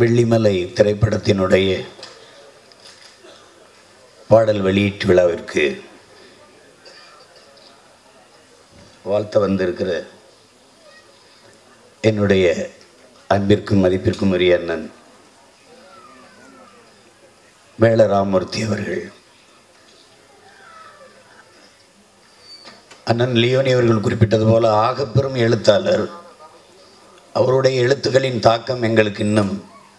வெள்ளிமலை திரைப்படத்தினுடைய பாடல் வெளியீட்டு விழாவிற்கு வாழ்த்த வந்திருக்கிற என்னுடைய அன்பிற்கும் மதிப்பிற்கும் உரிய அண்ணன் மேல ராமமூர்த்தி அவர்கள், அண்ணன் லியோனி அவர்கள் குறிப்பிட்டது போல ஆகப்பெரும் எழுத்தாளர். அவருடைய எழுத்துக்களின் தாக்கம் எங்களுக்கு இன்னும்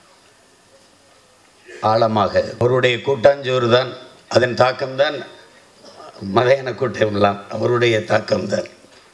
ஆழமாக, அவருடைய கூட்டாஞ்சோறு தான் அதன் தாக்கம்தான், மதையான கூட்டம்லாம் அவருடைய தாக்கம்தான்.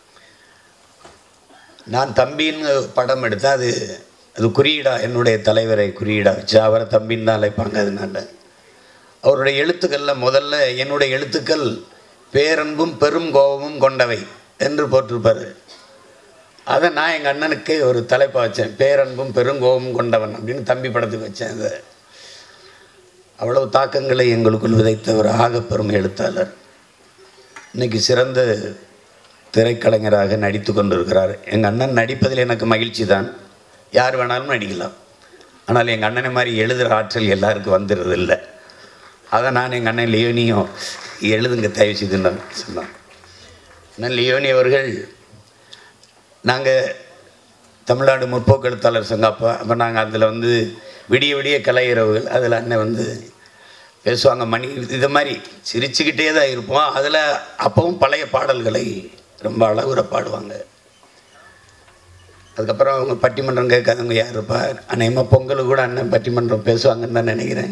நான் தம்பின்னு படம் எடுத்தேன், அது குறியீடா, என்னுடைய தலைவரை குறியீடா வச்சு அவரை தம்பின்னு தான் அழைப்பாங்க. அதனால அவருடைய எழுத்துக்களில் முதல்ல என்னுடைய எழுத்துக்கள் பேரன்பும் பெரும் கோபமும் கொண்டவை என்று போட்டிருப்பார். அதை நான் எங்கள் அண்ணனுக்கு ஒரு தலைப்பாக வச்சேன், பேரன்பும் பெருங்கோபமும் கொண்டவன் அப்படின்னு தம்பி படத்துக்கு வச்சேன். அதை அவ்வளவு தாக்கங்களை எங்களுக்குள் விதைத்த ஒரு ஆகப்பெரும் எழுத்தாளர். இன்றைக்கி சிறந்த திரைக்கலைஞராக நடித்து கொண்டிருக்கிறார். எங்கள் அண்ணன் நடிப்பதில் எனக்கு மகிழ்ச்சி தான், யார் வேணாலும் நடிக்கலாம். ஆனால் எங்கள் அண்ணனை மாதிரி எழுதுகிற ஆற்றல் எல்லாருக்கும் வந்துடுறது இல்லை. அதை நான் எங்கள் அண்ணன் லியோனியும் எழுதுங்க தயவு செய்துன்னு சொன்னான். அண்ணன் லியோனி அவர்கள், நாங்கள் தமிழ்நாடு முற்போக்கு எழுத்தாளர் சங்கம், அப்போ நாங்கள் அதில் விடிய விடிய கலை இரவுகள், அதில் அண்ணன் பேசுவாங்க. மணி இது மாதிரி சிரிச்சுக்கிட்டே தான் இருப்போம். அதில் அப்பவும் பழைய பாடல்களை ரொம்ப அழகுற பாடுவாங்க. அதுக்கப்புறம் அவங்க பட்டிமன்றம் கேட்காதவங்க யார் இருப்பா? அநேகமாக பொங்கலுக்கு கூட அண்ணன் பட்டிமன்றம் பேசுவாங்கன்னு தான் நினைக்கிறேன்.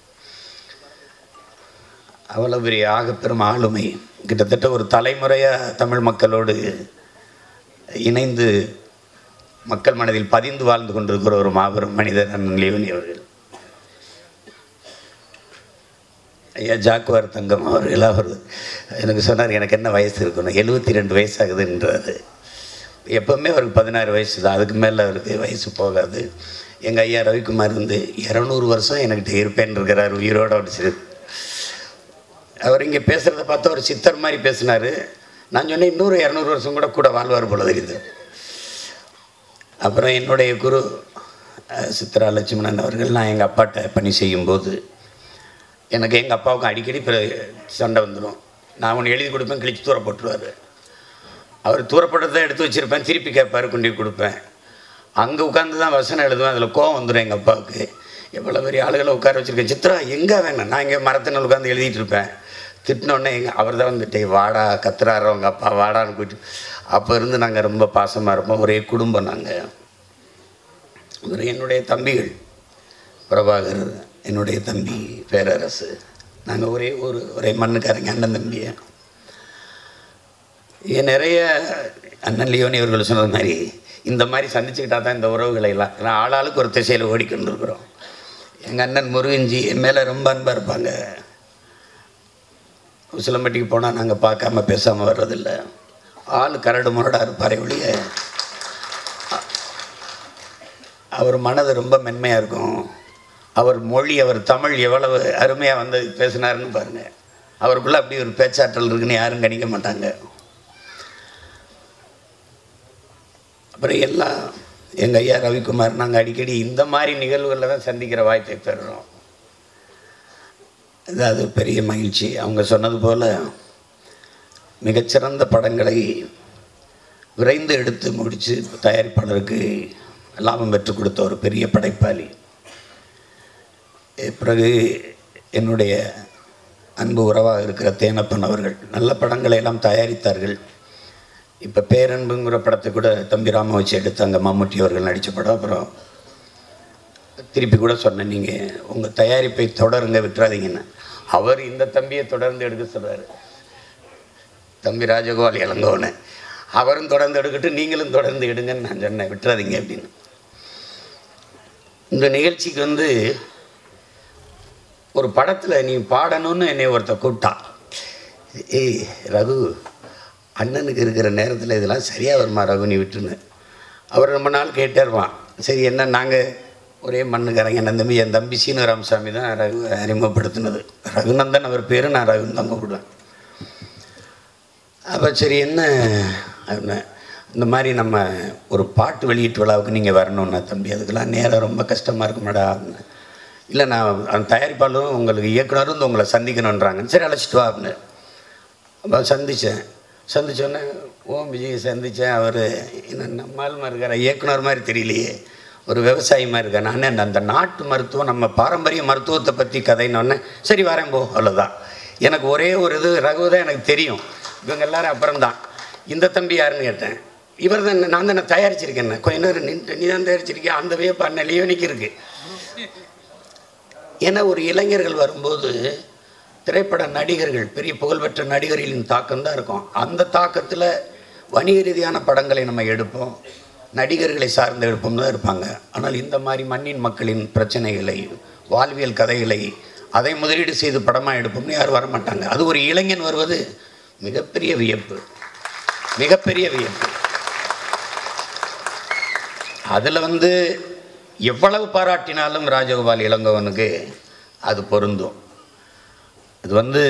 அவ்வளோ பெரிய ஆகப்பெரும் ஆளுமை, கிட்டத்தட்ட ஒரு தலைமுறையாக தமிழ் மக்களோடு இணைந்து மக்கள் மனதில் பதிந்து வாழ்ந்து கொண்டிருக்கிற ஒரு மாபெரும் மனிதர் அண்ணன் லியோனி அவர்கள். ஐயா ஜாக்குவார் தங்கம் அவர்கள், அவர் எனக்கு சொன்னார், எனக்கு என்ன வயசு இருக்கணும், 72 வயசாகுதுன்றாரு. எப்போவுமே அவருக்கு 16 வயசு தான், அதுக்கு மேலே அவருக்கு வயசு போகாது. எங்கள் ஐயா ரவிக்குமார் 200 வருஷம் என்கிட்ட இருப்பேன் இருக்கிறார், உயிரோடு அடிச்சிரு. அவர் இங்கே பேசுகிறத பார்த்து ஒரு சித்தர் மாதிரி பேசினார். நான் சொன்னேன், இன்னொரு 200 வருஷம் கூட வாழ்வார் போல தெரியுது. அப்புறம் என்னுடைய குரு சித்ரா லட்சுமணன் அவர்கள், நான் எங்கள் அப்பாட்ட பணி செய்யும்போது எனக்கு எங்கள் அப்பாவுக்கும் அடிக்கடி சண்டை வந்துடும். நான் ஒன்று எழுதி கொடுப்பேன், கிழிச்சு தூர போட்டுருவார். அவர் தூரப்பட்டதை எடுத்து வச்சுருப்பேன், திருப்பி கேட்பார், கொண்டு கொடுப்பேன். அங்கே உட்காந்து தான் வசனம் எழுதுவேன். அதில் கோவம் வந்துடும் எங்கள் அப்பாவுக்கு. எவ்வளோ பெரிய ஆளுகளை உட்கார வச்சுருக்கேன், சித்ரா எங்கே வேணும், நான் இங்கே மரத்தினால் உட்காந்து எழுதிட்டு இருப்பேன். திட்டினோடனே அவர் தான் வாடா கத்துறாரு அவங்க அப்பா, வாடான்னு கூட்டி. அப்போ இருந்து நாங்கள் ரொம்ப பாசமாக இருப்போம், ஒரே குடும்பம். நாங்கள் என்னுடைய தம்பிகள் பிரபாகர், என்னுடைய தம்பி பேரரசு, நாங்கள் ஒரே மண்ணுக்காரங்க, அண்ணன் தம்பியை. நிறைய அண்ணன் லியோனி அவர்கள் சொன்னது மாதிரி இந்த மாதிரி சந்திச்சுக்கிட்டா தான் இந்த உறவுகளை எல்லாம், ஏன்னா ஆளாளுக்கு ஒரு திசையில் ஓடிக்கொண்டு இருக்கிறோம். எங்கள் அண்ணன் முருகன்ஜி என் மேலே ரொம்ப அன்பாக இருப்பாங்க. உசிலம்பட்டிக்கு போனால் நாங்கள் பார்க்காம பேசாமல் வர்றதில்லை. ஆள் கரடு முரடாக இருப்பார் ஒழிய அவர் மனது ரொம்ப மென்மையாக இருக்கும். அவர் மொழி, அவர் தமிழ் எவ்வளவு அருமையாக பேசினாருன்னு பாருங்கள். அவருக்குள்ளே அப்படி ஒரு பேச்சாற்றல் இருக்குன்னு யாரும் கணிக்க மாட்டாங்க. அப்புறம் எல்லாம் எங்கள் ஐயா ரவிக்குமார், நாங்கள் அடிக்கடி இந்த மாதிரி நிகழ்வுகளில் தான் சந்திக்கிற வாய்ப்பை பெறுறோம். அது பெரிய மகிழ்ச்சி. அவங்க சொன்னது போல் மிகச்சிறந்த படங்களை விரைந்து எடுத்து முடித்து தயாரிப்பாளருக்கு லாபம் பெற்றுக் கொடுத்த ஒரு பெரிய படைப்பாளி. பிறகு என்னுடைய அன்பு உறவாக இருக்கிற தேனப்பன் அவர்கள் நல்ல படங்களை எல்லாம் தயாரித்தார்கள். இப்போ பேரன்புங்கிற படத்தை கூட தம்பி ராம வச்சு எடுத்தாங்க, மம்முட்டி அவர்கள் நடித்த படம். அப்புறம் திருப்பி கூட சொன்னேன், நீங்கள் உங்கள் தயாரிப்பை தொடருங்க, விட்டுறாதீங்கன்னு. அவர் இந்த தம்பியை தொடர்ந்து எடுக்க சொல்கிறார், தம்பி ராஜகோபால் இளங்கோன்னு. அவரும் தொடர்ந்து எடுக்கட்டும், நீங்களும் தொடர்ந்து எடுங்கன்னு நான் சொன்னேன், விட்டுறாதீங்க அப்படின்னு. இந்த நிகழ்ச்சிக்கு ஒரு படத்தில் நீ பாடணும்னு என்னை ஒருத்தர் கூப்பிட்டான். ஏய் ரகு, அண்ணனுக்கு இருக்கிற நேரத்தில் இதெல்லாம் சரியாக வருமா ரகு, நீ விட்டுன்னு. அவர் ரொம்ப நாள் கேட்டே இருப்பான். சரி என்ன, நாங்கள் ஒரே மண்ணுக்காரங்க. என் தம்பி சீனு ராமசாமி தான் ரகு அறிமுகப்படுத்தினது. ரகுநந்தன் அவர் பேர், நான் ரகுன்னு தான் கூப்பிடுவேன். அப்போ சரி என்ன அப்படின்னா, இந்த மாதிரி நம்ம ஒரு பாட்டு வெளியீட்டு விழாவுக்கு நீங்கள் வரணுன்னா தம்பி, அதுக்கெல்லாம் நேரம் ரொம்ப கஷ்டமாக இருக்குமாடா. இல்லை, நான் அந்த தயாரிப்பாளரும் உங்களுக்கு இயக்குனரும் வந்து உங்களை சந்திக்கணுன்றாங்க. சரி, அழைச்சிட்டு வா அப்படின்னு. அப்போ சந்தித்தோன்னே ஓம் விஜயை சந்தித்தேன். அவர் என்ன நம்மாலுமா இருக்கார், இயக்குனர் மாதிரி தெரியலையே, ஒரு விவசாயி மாதிரி இருக்கார். நான் அந்த நாட்டு மருத்துவம், நம்ம பாரம்பரிய மருத்துவத்தை பற்றி கதைனோடனே சரி வரேன் போ, அவ்வளோதான். எனக்கு ஒரே ஒரு இது ரகு தான் எனக்கு தெரியும். இவங்க எல்லோரும் அப்புறம்தான். இந்த தம்பி யாருன்னு கேட்டேன். இவர் தான், நான் தான் தயாரிச்சிருக்கேன். கொஞ்ச நேரம் நின்று நீ தான் தயாரிச்சிருக்கேன். அந்த வியப்பு அண்ணன் லியோனிக்கு இருக்குது. ஏன்னா ஒரு இளைஞர்கள் வரும்போது திரைப்பட நடிகர்கள், பெரிய புகழ்பெற்ற நடிகர்களின் தாக்கம் தான் இருக்கும். அந்த தாக்கத்தில் வணிக ரீதியான படங்களை நம்ம எடுப்போம், நடிகர்களை சார்ந்து எடுப்போம் தான் இருப்பாங்க. ஆனால் இந்த மாதிரி மண்ணின் மக்களின் பிரச்சனைகளை, வாழ்வியல் கதைகளை அதை முதலீடு செய்து படமாக எடுப்போம்னு யாரும் வரமாட்டாங்க. அது ஒரு இளைஞன் வருவது மிகப்பெரிய வியப்பு, மிகப்பெரிய வியப்பு. அதில் வந்து எவ்வளவு பாராட்டினாலும் ராஜகோபால் இளங்கோவனுக்கு அது பொருந்தும். அது வந்து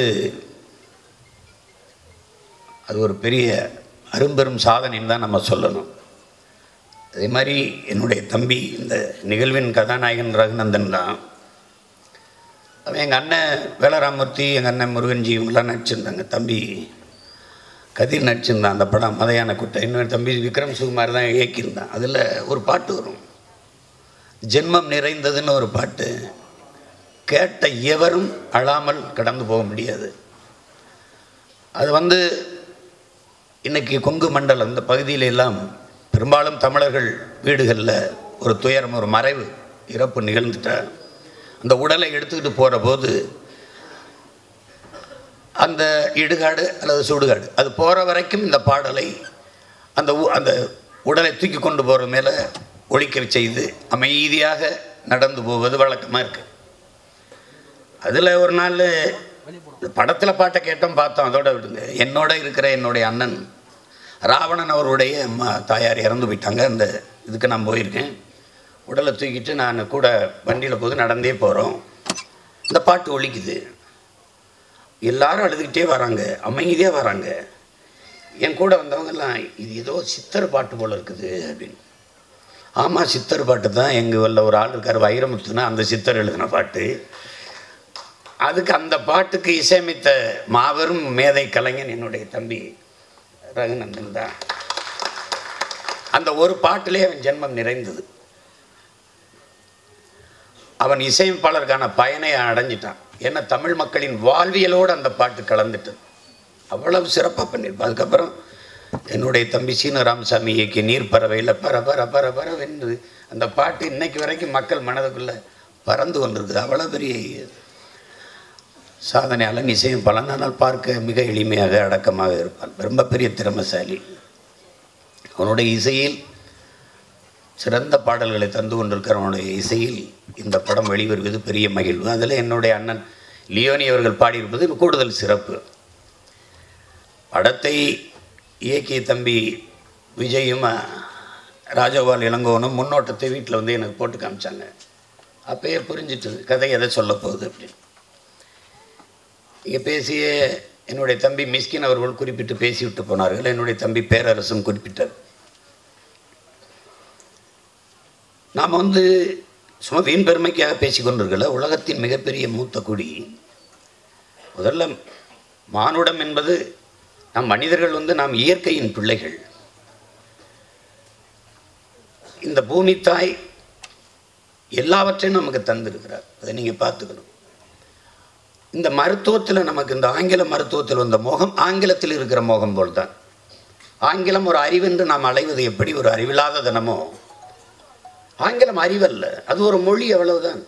அது ஒரு பெரிய அரும்பெரும் சாதனைன்னு தான் நம்ம சொல்லணும். அதே மாதிரி என்னுடைய தம்பி இந்த நிகழ்வின் கதாநாயகன் ரகுநந்தன் தான். அவன் எங்கள் அண்ணன் வேலராமூர்த்தி, எங்கள் அண்ணன் முருகன்ஜி இவங்களாம் நடிச்சிருந்தாங்க. தம்பி கதிர் நடிச்சிருந்தான் அந்த படம் மதையான குட்டை. இன்னொரு தம்பி விக்ரம் சுகுமார் தான் இயக்கியிருந்தான். அதில் ஒரு பாட்டு வரும், ஜென்மம் நிறைந்ததுன்னு ஒரு பாட்டு. கேட்ட எவரும் அழாமல் கடந்து போக முடியாது. அது வந்து இன்றைக்கி கொங்கு மண்டலம் இந்த பகுதியில எல்லாம் பெரும்பாலும் தமிழர்கள் வீடுகளில் ஒரு துயரம், ஒரு மறைவு, இறப்பு நிகழ்ந்துட்டா அந்த உடலை எடுத்துக்கிட்டு போகிற போது அந்த இடுகாடு அல்லது சுடுகாடு அது போகிற வரைக்கும் இந்த பாடலை அந்த உடலை தூக்கி கொண்டு போகிற மேலே ஒழிக்க செய்து அமைதியாக நடந்து போவது வழக்கமாக இருக்குது. அதில் ஒரு நாள் படத்தில் பாட்டை கேட்டோம், பார்த்தோம், அதோட விடுங்க. என்னுடைய அண்ணன் ராவணன் அவருடைய தாயார் இறந்து போயிட்டாங்க. அந்த இதுக்கு நான் போயிருக்கேன். உடலை தூக்கிட்டு நான் கூட வண்டியில் போது நடந்தே போகிறோம். இந்த பாட்டு ஒலிக்குது. எல்லாரும் அழுதுகிட்டே வராங்க, அமைதியாக வராங்க. என் கூட வந்தவங்கெல்லாம் இது ஏதோ சித்தர் பாட்டு போல் இருக்குது அப்படின்னு. ஆமாம், சித்தர் பாட்டு தான். எங்கள் உள்ள ஒரு ஆள் இருக்கார் வைரமுத்துனா, அந்த சித்தர் எழுதின பாட்டு. அதுக்கு அந்த பாட்டுக்கு இசையமைத்த மாபெரும் மேதை கலைஞன் என்னுடைய தம்பி ரகுநந்தன் தான். அந்த ஒரு பாட்டிலே அவன் ஜென்மம் நிறைந்தது. அவன் இசையமைப்பாளருக்கான பயனை அடைஞ்சிட்டான். ஏன்னா தமிழ் மக்களின் வாழ்வியலோடு அந்த பாட்டு கலந்துட்டு அவ்வளவு சிறப்பாக பண்ணியிருப்பான். அதுக்கப்புறம் என்னுடைய தம்பி சீன ராமசாமி இயக்கிய நீர் பறவையில் பரவென்று அந்த பாட்டு இன்னைக்கு வரைக்கும் மக்கள் மனதுக்குள்ளே பறந்து கொண்டிருக்குது. அவ்வளோ பெரிய சாதனையாளன், இசையமைப்பாளன். ஆனால் பார்க்க மிக எளிமையாக அடக்கமாக இருப்பான். ரொம்ப பெரிய திறமைசாலி. அவனுடைய இசையில் சிறந்த பாடல்களை தந்து கொண்டிருக்கிற அவனுடைய இசையில் இந்த படம் வெளிவருவது பெரிய மகிழ்வு. அதில் என்னுடைய அண்ணன் லியோனி அவர்கள் பாடியிருப்பது கூடுதல் சிறப்பு. படத்தை இயக்கிய தம்பி விஜயும் ராஜகோபால் இளங்கோவனும் முன்னோட்டத்தை வீட்டில் வந்து எனக்கு போட்டு காமிச்சாங்க. அப்போயே புரிஞ்சிட்டு கதை எதை சொல்ல போகுது அப்படின்னு. இங்கே பேசிய என்னுடைய தம்பி மிஸ்கின் அவர்கள் குறிப்பிட்டு பேசிவிட்டு போனார்கள். என்னுடைய தம்பி பேரரசும் குறிப்பிட்டார். நாம் வந்து சும்மா வீண் பெருமைக்காக பேசிக்கொண்டிருக்கல. உலகத்தின் மிகப்பெரிய மூத்த குடி. முதல்ல மானுடம் என்பது நம் மனிதர்கள் வந்து நாம் இயற்கையின் பிள்ளைகள். இந்த பூமி தாய் எல்லாவற்றையும் நமக்கு தந்திருக்கிறார். அதை நீங்கள் பார்த்துக்கணும். இந்த மருத்துவத்தில் நமக்கு இந்த ஆங்கில மருத்துவத்தில் வந்த மோகம் ஆங்கிலத்தில் இருக்கிற மோகம் போல்தான். ஆங்கிலம் ஒரு அறிவென்று நாம் அலைவது எப்படி ஒரு அறிவில்லாத தினமோ, ஆங்கிலம் அறிவல்ல, அது ஒரு மொழி. அவ்வளவுதான்,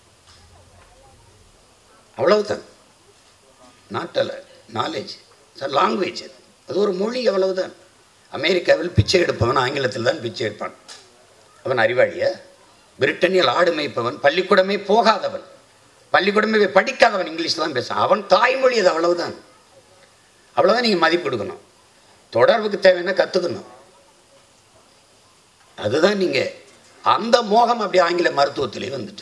அவ்வளவுதான். நாட்டில் நாலேஜ் லாங்குவேஜ், அது ஒரு மொழி, அவ்வளவுதான். அமெரிக்காவில் பிச்சை எடுப்பவன் ஆங்கிலத்தில் தான் பிச்சை எடுப்பான். அவன் அறிவாளியா? பிரிட்டனில் ஆடு மேய்ப்பவன் பள்ளிக்கூடமே போகாதவன், பள்ளிக்கூடமே படிக்காதவன் இங்கிலீஷ் தான் பேசுவான். அவன் தாய்மொழி அது, அவ்வளவுதான். அவ்வளோதான். நீங்கள் மதிப்பு கொடுக்கணும். தொடர்புக்கு தேவைன்னா கற்றுக்கணும். அதுதான் நீங்கள் அந்த மோகம் அப்படி ஆங்கில மருத்துவத்திலே வந்துட்டு.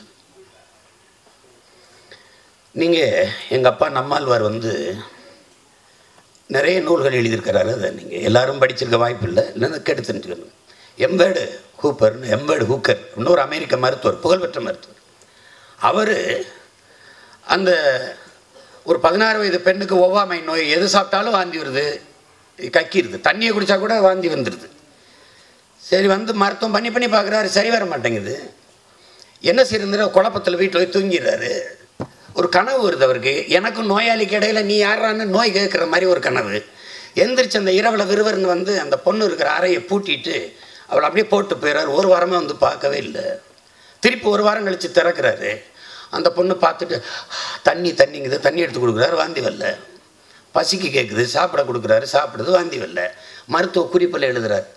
நீங்கள் எங்கள் அப்பா நம்மாழ்வார் வந்து நிறைய நூல்கள் எழுதியிருக்கிறாரு. அதை நீங்கள் எல்லாரும் படிச்சிருக்க வாய்ப்பு இல்லை, இல்லைன்னா கேட்டு தெரிஞ்சுக்கணும். எம்பேர்டு ஹூக்கர் இன்னொரு அமெரிக்க மருத்துவர், புகழ்பெற்ற மருத்துவர். அவர் அந்த ஒரு 16 வயது பெண்ணுக்கு ஒவ்வாமை நோய், எது சாப்பிட்டாலும் வாந்தி வருது, கக்கிடுது, தண்ணியை குடித்தா கூட வாந்தி வந்துடுது. சரி, வந்து மருத்துவம் பண்ணி பார்க்குறாரு, சரி வர மாட்டேங்குது. என்ன செய்யறது, குழப்பத்தில் வீட்டில் போய் தூங்கிடுறாரு. ஒரு கனவு வருது அவருக்கு, எனக்கும் நோயாளிக்கு இடையில நீ யாரான்னு நோய் கேட்குற மாதிரி ஒரு கனவு. எந்திரிச்சு அந்த இரவில் விறுவர்னு வந்து அந்த பொண்ணு இருக்கிற அறையை பூட்டிட்டு அவளை அப்படியே போட்டு போயிடுறாரு. ஒரு வாரமாக வந்து பார்க்கவே இல்லை. திருப்பி ஒரு வாரம் கழித்து திறக்கிறாரு. அந்த பொண்ணு பார்த்துட்டு தண்ணிங்குது, தண்ணி எடுத்து கொடுக்குறாரு, வாந்தி வரல. பசிக்கு கேட்குது, சாப்பிட கொடுக்குறாரு, சாப்பிடுது, வாந்தி வரல. மருத்துவ குறிப்பில் எழுதுறார்,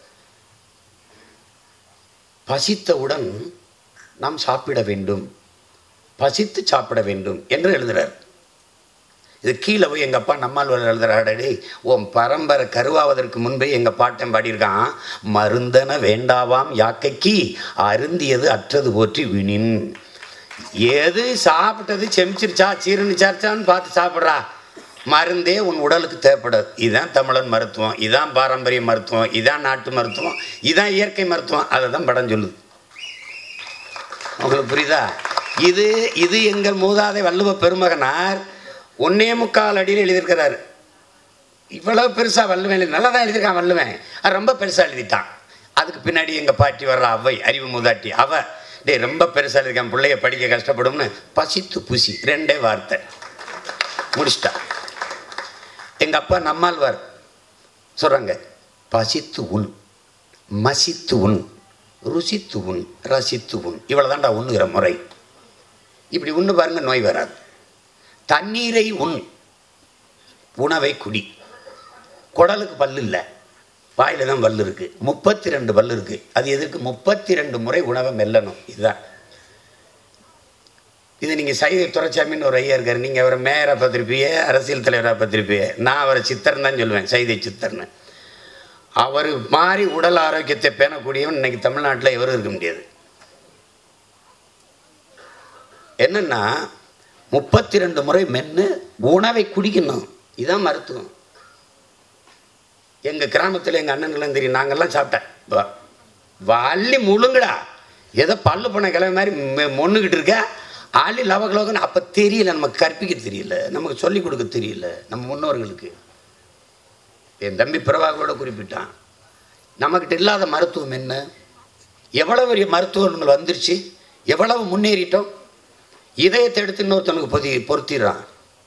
பசித்தவுடன் நாம் சாப்பிட வேண்டும், பசித்து சாப்பிட வேண்டும் என்று எழுதுறார். இது கீழே போய் எங்கள் அப்பா நம்மால் எழுதுறாடே, உன் பரம்பரை கருவாவதற்கு முன்பே எங்கள் பாட்டன் பாடியிருக்கான், மருந்தன வேண்டாவாம் யாக்கைக்கு அருந்தியது அற்றது போற்றி வினின். எது சாப்பிட்டது செமிச்சிருச்சா சீரணிச்சார்ச்சான்னு பார்த்து சாப்பிட்றா, மருந்தே உன் உடலுக்கு தேவைப்படாது. இதுதான் தமிழன் மருத்துவம், இதுதான் பாரம்பரிய மருத்துவம், இதுதான் நாட்டு மருத்துவம், இதுதான் இயற்கை மருத்துவம். அதை தான் படம் சொல்லுது. உங்களுக்கு புரியுதா? இது எங்கள் மூதாதை வள்ளுவ பெருமகனார் 1.25 அடியில் எழுதியிருக்கிறாரு. இவ்வளவு பெருசாக வள்ளுவன் நல்லா தான் எழுதியிருக்கான். வள்ளுவன் அது ரொம்ப பெருசாக எழுதிட்டான். அதுக்கு பின்னாடி எங்கள் பாட்டி வர்ற அவை, அறிவு மூதாட்டி, டே ரொம்ப பெருசாக எழுதியிருக்கான், பிள்ளைய படிக்க கஷ்டப்படும்னு பசித்து புசி 2 வார்த்தை முடிச்சிட்டா. எங்கள் அப்பா நம்மாழ்வார் சொல்கிறாங்க, பசித்து உண், மசித்து உண், ருசித்து உண், ரசித்து உண், இவ்வளோ தான்டா உண்ணுகிற முறை. இப்படி உண்ணு பாருங்க, நோய் வராது. தண்ணீரை உண், உணவை குடி. குடலுக்கு பல்லு இல்லை, வாயில் தான் பல்லு இருக்குது, 32 பல்லு இருக்குது. அது எதற்கு? 32 முறை உணவை மெல்லணும். இதுதான் இது. நீங்கள் சைதை துரைசாமின்னு ஒரு ஐயா இருக்கார், நீங்கள் அவரை மேயராக பார்த்துருப்பீங்க, அரசியல் தலைவராக பார்த்துருப்பீங்க. நான் அவரை சித்தர்னு தான் சொல்லுவேன், சைதை சித்தர்னு. அவர் மாதிரி உடல் ஆரோக்கியத்தை பேணக்கூடியவன் இன்னைக்கு தமிழ்நாட்டில் எவரும் இருக்க முடியாது. என்னென்னா 32 முறை மென்று உணவை குடிக்கணும். இதுதான் மருத்துவம். எங்கள் கிராமத்தில் எங்கள் அண்ணன்களாம் தெரியும், நாங்கள்லாம் சாப்பிட்டேன், வள்ளி முழுங்கடா, ஏதோ பல்லு பண்ண கிளம்பி மாதிரி மொன்னுக்கிட்டு இருக்க, அள்ளி லவகலோகன்னு. அப்போ தெரியல, நமக்கு கற்பிக்க தெரியல, நமக்கு சொல்லிக் கொடுக்க தெரியல நம்ம முன்னோர்களுக்கு. என் தம்பி பிரபாகரோட குறிப்பிட்டான், நம்மக்கிட்ட இல்லாத மருத்துவம் என்ன, எவ்வளவு பெரிய மருத்துவங்கள் வந்துருச்சு, எவ்வளவு முன்னேறிட்டோம். இதயத்தை எடுத்து இன்னொருத்தனுக்கு பொருத்திடுறான்.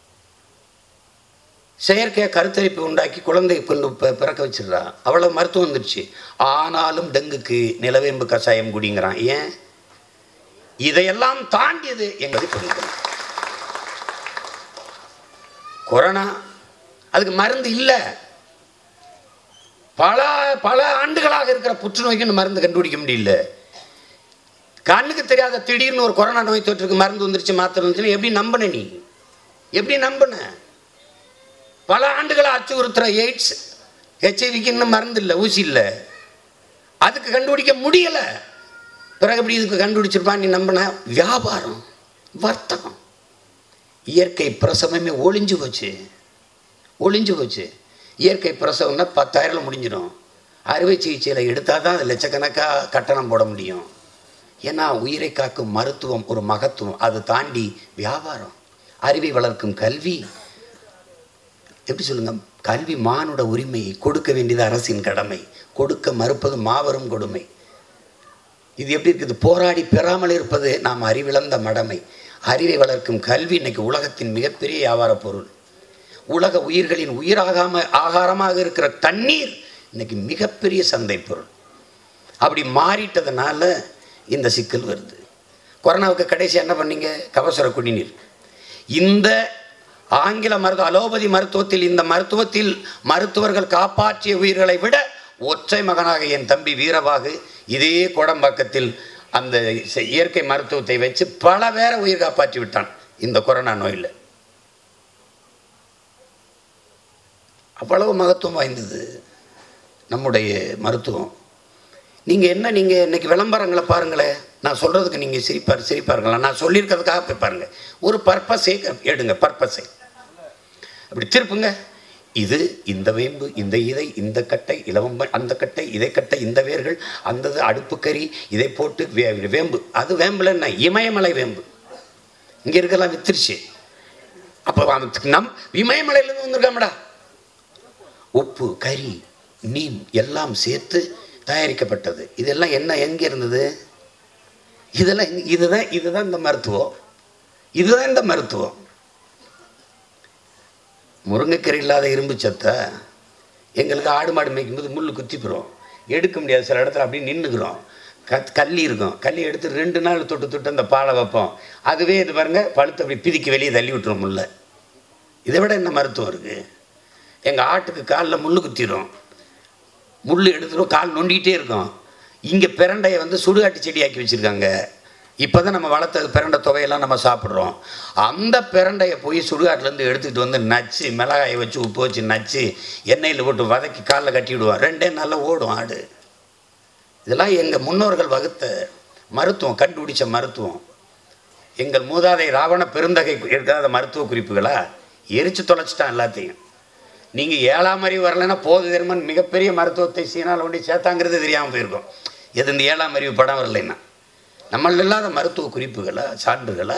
செயற்கையாக கருத்தரிப்பு உண்டாக்கி குழந்தை கொண்டு பிறக்க வச்சிடுறான். அவ்வளோ மருத்துவம் வந்துடுச்சு. ஆனாலும் டெங்குக்கு நிலவேம்பு கஷாயம் குடிங்கிறான். ஏன்? இதையெல்லாம் தாண்டியது எங்களை புரிஞ்சுக்கணும். கொரோனா அதுக்கு மருந்து இல்லை. பல ஆண்டுகளாக இருக்கிற புற்றுநோய்க்கு மருந்து கண்டுபிடிக்க முடியல. கண்ணுக்கு தெரியாத திடீர்னு ஒரு கொரோனா நோய் தொற்றுக்கு மருந்து வந்துருச்சு, மாத்திரை வந்துச்சுன்னா எப்படி நம்பின? நீ எப்படி நம்பின? பல ஆண்டுகளை அச்சுறுத்துற எய்ட்ஸ், ஹெச்ஐவிக்கு இன்னும் மருந்து இல்லை, ஊசி இல்லை, அதுக்கு கண்டுபிடிக்க முடியலை. பிறகு எப்படி இதுக்கு கண்டுபிடிச்சிருப்பான் நீ நம்பின? வியாபாரம், வர்த்தகம். இயற்கை பிரசவமே ஒளிஞ்சு போச்சு. இயற்கை பிரசவம்னா 10,000 முடிஞ்சிடும். அறுவை சிகிச்சையில் எடுத்தால் தான் அது லட்சக்கணக்காக கட்டணம் போட முடியும். ஏன்னா உயிரை காக்கும் மருத்துவம் ஒரு மகத்துவம். அது தாண்டி வியாபாரம், அறிவை வளர்க்கும் கல்வி. எப்படி சொல்லுங்க, கல்வி மானுட உரிமை, கொடுக்க வேண்டியது அரசின் கடமை, கொடுக்க மறுப்பது மாபெரும் கொடுமை. இது எப்படி இருக்குது? போராடி பெறாமல் இருப்பது நாம் அறிவிழந்த மடமை. அறிவை வளர்க்கும் கல்வி இன்னைக்கு உலகத்தின் மிகப்பெரிய வியாபார பொருள். உலக உயிர்களின் ஆகாரமாக இருக்கிற தண்ணீர் இன்னைக்கு மிகப்பெரிய சந்தை பொருள். அப்படி மாறிட்டதுனால இந்த சிக்கல் வருது. கொரோனாவுக்கு கடைசி என்ன பண்ணீங்க? கபசுர குடிநீர். இந்த ஆங்கில மருத்துவ அலோபதி மருத்துவத்தில், இந்த மருத்துவர்கள் காப்பாற்றிய உயிர்களை விட ஒற்றை மகனாக என் தம்பி வீரபாகு இதே கோடம்பாக்கத்தில் அந்த இயற்கை மருத்துவத்தை வச்சு பல பேரை உயிர் காப்பாற்றி விட்டான் இந்த கொரோனா நோயில். அவ்வளவு மகத்துவம் வாய்ந்தது நம்முடைய மருத்துவம். நீங்கள் இன்னைக்கு விளம்பரங்களை பாருங்களேன். நான் சொல்கிறதுக்கு நீங்கள் சிரிப்பாருங்களா? நான் சொல்லியிருக்கிறதுக்காக போய் பாருங்கள். ஒரு பர்பஸை எடுங்க, பர்பஸை அப்படி திருப்புங்க. இது இந்த வேம்பு, இந்த இதை, இந்த கட்டை, இலவம்ப அந்த கட்டை, இதை கட்டை, இந்த வேர்கள், அந்த அடுப்புக்கறி, இதை போட்டு வேம்பு. அது வேம்புல என்ன, இமயமலை வேம்பு இங்கே இருக்கலாம் வித்துருச்சு. அப்போ நம் இமயமலையிலேருந்து வந்திருக்காமடா. உப்பு, கறி, நீம் எல்லாம் சேர்த்து தயாரிக்கப்பட்டது. இதெல்லாம் என்ன எங்கே இருந்தது? இதெல்லாம் இதுதான் இந்த மருத்துவம். இதுதான் இந்த மருத்துவம். முருங்கைக்கறி இல்லாத இரும்பு சத்தை எங்களுக்கு ஆடு மாடு மேய்க்கும்போது முள் குத்திப்புறோம், எடுக்க முடியாது. சில இடத்துல அப்படியே நின்றுக்கிறோம். கல்லி இருக்கும், கல்லி எடுத்து 2 நாள் தொட்டு அந்த பாலை வைப்போம். அதுவே இது பாருங்கள் பழுத்து அப்படி பிதிக்கி வெளியே தள்ளி விட்டுரும் முல்லை. இதை விட என்ன மருத்துவம் இருக்குது? எங்கள் ஆட்டுக்கு காலில் முள் குத்திடும், முள் எடுத்துடும், கால் நொண்டிகிட்டே இருக்கும். இங்கே பிரண்டையை சுடுகாட்டு செடியாக்கி வச்சுருக்காங்க. இப்போ தான் நம்ம வளர்த்தது பிரண்டை துவையெல்லாம் நம்ம சாப்பிட்றோம். அந்த பிரண்டையை போய் சுடுகாட்டிலேருந்து எடுத்துக்கிட்டு நச்சு, மிளகாயை வச்சு உப்பு வச்சு நச்சு எண்ணெயில் போட்டு வதக்கி காலில் கட்டி விடுவோம். 2 நாளில் ஓடும் ஆடு. இதெல்லாம் எங்கள் முன்னோர்கள் வகுத்த மருத்துவம், கண்டுபிடிச்ச மருத்துவம். எங்கள் மூதாதை ராவண பெருந்தகை இருக்காத மருத்துவ குறிப்புகளா எரிச்சு தொலைச்சிட்டான் எல்லாத்தையும். நீங்கள் 7ஆம் அறிவு வரலைன்னா போது தெரியுமான்னு மிகப்பெரிய மருத்துவத்தை சீனாவில் ஒண்டி சேர்த்தாங்கிறது தெரியாமல் போயிருக்கோம். எது இந்த 7ஆம் அறிவு படம் வரலைன்னா நம்மள இல்லாத மருத்துவ குறிப்புகளா, சான்றுகளா?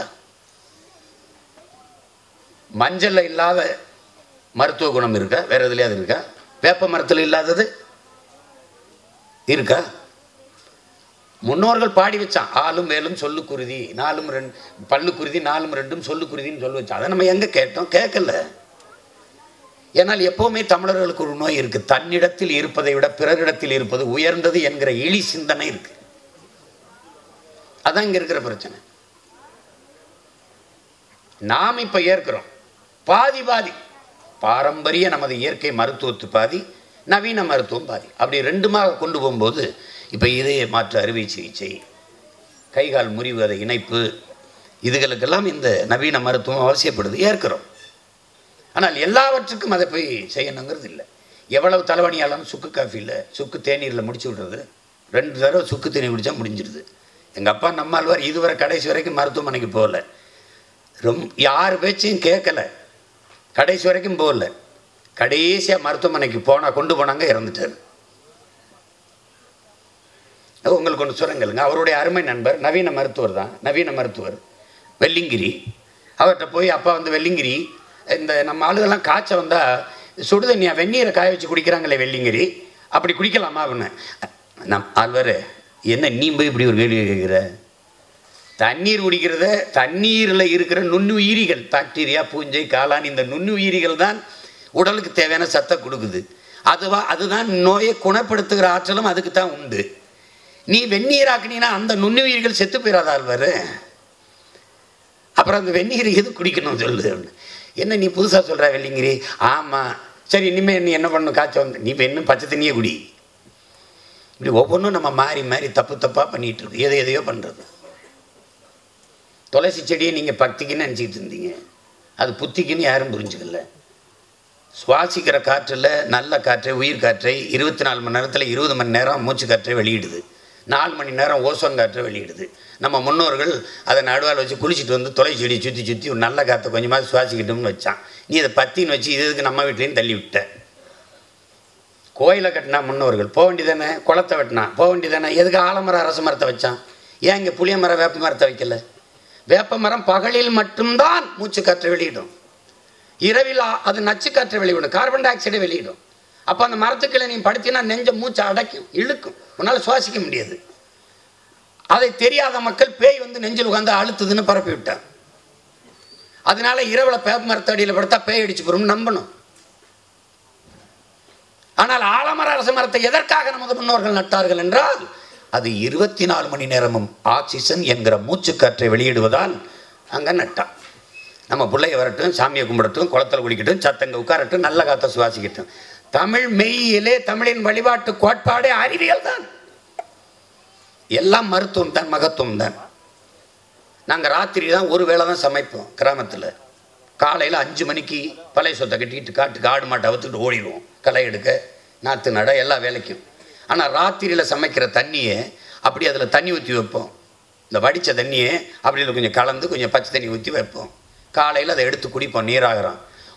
மஞ்சள் இல்லாத மருத்துவ குணம் இருக்கா? வேற எதுலையாவது இருக்கா? வேப்ப மரத்தில் இல்லாதது இருக்கா? முன்னோர்கள் பாடி வச்சான், ஆளும் வேலும் சொல்லு குருதி, 4ம் 2 பல்லு குருதி, 4ம் 2 சொல்லு குருதின்னு சொல்லி வச்சான். அதை நம்ம எங்கே கேட்டோம்? கேட்கல. ஏன்னால் எப்போவுமே தமிழர்களுக்கு ஒரு நோய் இருக்குது, தன்னிடத்தில் இருப்பதை விட பிறரிடத்தில் இருப்பது உயர்ந்தது என்கிற இழி சிந்தனை இருக்குது. அதான் இங்கே இருக்கிற பிரச்சனை. நாம் இப்போ ஏற்கிறோம் பாதி பாதி. பாரம்பரிய நமது இயற்கை மருத்துவத்து பாதி, நவீன மருத்துவம் பாதி. அப்படி 2மாக கொண்டு போகும்போது இப்போ இதய மாற்று அறுவை சிகிச்சை, கைகால் முறிவு, அதை இணைப்பு, இதுகளுக்கெல்லாம் இந்த நவீன மருத்துவம் அவசியப்படுது, ஏற்கிறோம். ஆனால் எல்லாவற்றுக்கும் அதை போய் செய்யணுங்கிறது இல்லை. எவ்வளவு தலைவணியாலும் சுக்கு காஃபியில், சுக்கு தேநீரில் முடிச்சு விடுறது. 2 தடவை சுக்கு தேநீர் குடித்தா முடிஞ்சிடுது. எங்கள் அப்பா நம்மாழ்வார் இதுவரை கடைசி வரைக்கும் மருத்துவமனைக்கு போகல, யார் பேச்சையும் கேட்கல, கடைசி வரைக்கும் போகல. கடைசியாக மருத்துவமனைக்கு கொண்டு போனாங்க, இறந்துட்டார். உங்களுக்கு ஒன்று சொல்லுங்களுங்க, அவருடைய அருமை நண்பர் நவீன மருத்துவர் தான், நவீன மருத்துவர் வெள்ளிங்கிரி. அவர்கிட்ட போய் அப்பா வெள்ளிங்கிரி, இந்த நம்ம ஆளுகள்லாம் காய்ச்ச வந்தால் சுடுதண்ணியா வெந்நீரை காய வச்சு குடிக்கிறாங்களே வெள்ளிங்கிரி, அப்படி குடிக்கலாமா அப்படின்னு. நம் ஆழ்வார், என்ன நீ போய் இப்படி ஒரு கேள்வி கேட்குற? தண்ணீர் குடிக்கிறத, தண்ணீரில் இருக்கிற நுண்ணுயிரிகள், பாக்டீரியா, பூஞ்சை, காளான், இந்த நுண்ணுயிரிகள் தான் உடலுக்கு தேவையான சத்தை கொடுக்குது. அதுதான் நோயை குணப்படுத்துகிற ஆற்றலும் அதுக்கு தான் உண்டு. நீ வெந்நீராக்குனீன்னா அந்த நுண்ணுயிர்கள் செத்து போயிடாத ஆழ்வார். அப்புறம் அந்த வெந்நீர் எது குடிக்கணும் சொல்லு. என்ன நீ புதுசாக சொல்கிற வெள்ளிங்கிரி? ஆமாம், சரி இனிமேல் நீ என்ன பண்ணணும்? காய்ச்சல் நீ இப்போ இன்னும் பச்சை தண்ணியே குடி. இப்படி ஒவ்வொன்றும் நம்ம மாறி மாறி தப்பாக பண்ணிகிட்டு இருக்கு, எதையோ பண்ணுறது. துளசி செடியை நீங்கள் பக்திக்குன்னு நினச்சிக்கிட்டு இருந்தீங்க, அது புத்திக்குன்னு யாரும் புரிஞ்சுக்கல. சுவாசிக்கிற காற்றில் நல்ல காற்றை, உயிர் காற்றை 24 மணி நேரத்தில் 20 மணி நேரம் மூச்சு காற்றை வெளியிடுது, 4 மணி நேரம் ஓசோன் காற்றை வெளியிடுது. நம்ம முன்னோர்கள் அதை நடுவால் வச்சு குளிச்சுட்டு துளசி செடியை சுற்றி ஒரு நல்ல காற்றை கொஞ்சமாக சுவாசிக்கிட்டோம்னு வச்சான். நீ அதை பத்தின்னு வச்சு இதுக்கு நம்ம வீட்லேயும் தள்ளி விட்ட. கோயிலை கட்டினா முன்னோர்கள் போக வேண்டியதானே, குளத்தை வெட்டினா போக வேண்டியதானே, எதுக்கு ஆலமரம் அரச மரத்தை வச்சான்? ஏன் இங்கே புளிய மரம் வேப்ப மரத்தை வைக்கல? வேப்ப மரம் பகலில் மட்டும்தான் மூச்சு காற்றை வெளியிடும், இரவில் அது நச்சு காற்றை வெளியிடும், கார்பன் டை ஆக்சைடை வெளியிடும். அப்போ அந்த மரத்துக்களை நீ படுத்தினா நெஞ்ச மூச்சை அடைக்கும், இழுக்கும், உன்னால் சுவாசிக்க முடியாது. அதை தெரியாத மக்கள் பேய் நெஞ்சில் உட்காந்து அழுத்துதுன்னு பரப்பி விட்டான். அதனால இரவில் வேப்ப மரத்தடியில் படுத்தா பேய் அடிச்சு போகிறோம்னு நம்பணும். ஆனால் ஆலமர அரச மரத்தை எதற்காக நமது முன்னோர்கள் நட்டார்கள் என்றால், அது 24 மணி நேரமும் ஆக்சிஜன் என்கிற மூச்சு காற்றை வெளியிடுவதால் அங்கே நட்டான். நம்ம பிள்ளைய வரட்டும், சாமியை கும்பிடட்டும், குளத்தில் குடிக்கட்டும், சத்தங்க உட்காரட்டும், நல்ல காற்றை சுவாசிக்கட்டும். தமிழ் மெய்யிலே தமிழின் வழிபாட்டு கோட்பாடே அறிவியல் தான், எல்லாம் மருத்துவம் தான், மகத்துவம் தான். நாங்கள் ராத்திரி தான் ஒரு வேளை தான் சமைப்போம் கிராமத்தில். காலையில் 5 மணிக்கு பழைய சொத்தை கட்டிக்கிட்டு காடு மாட்டை அவுத்துக்கிட்டு ஓடிடுவோம், களை எடுக்க, நாற்று நட, எல்லா வேலைக்கும். ஆனால் ராத்திரியில் சமைக்கிற தண்ணியை அப்படி அதில் தண்ணி ஊற்றி வைப்போம். இந்த வடித்த தண்ணியை அப்படி கொஞ்சம் கலந்து கொஞ்சம் பச்சை தண்ணி ஊற்றி வைப்போம். காலையில் அதை எடுத்து குடிப்போம், நீராகிறோம்.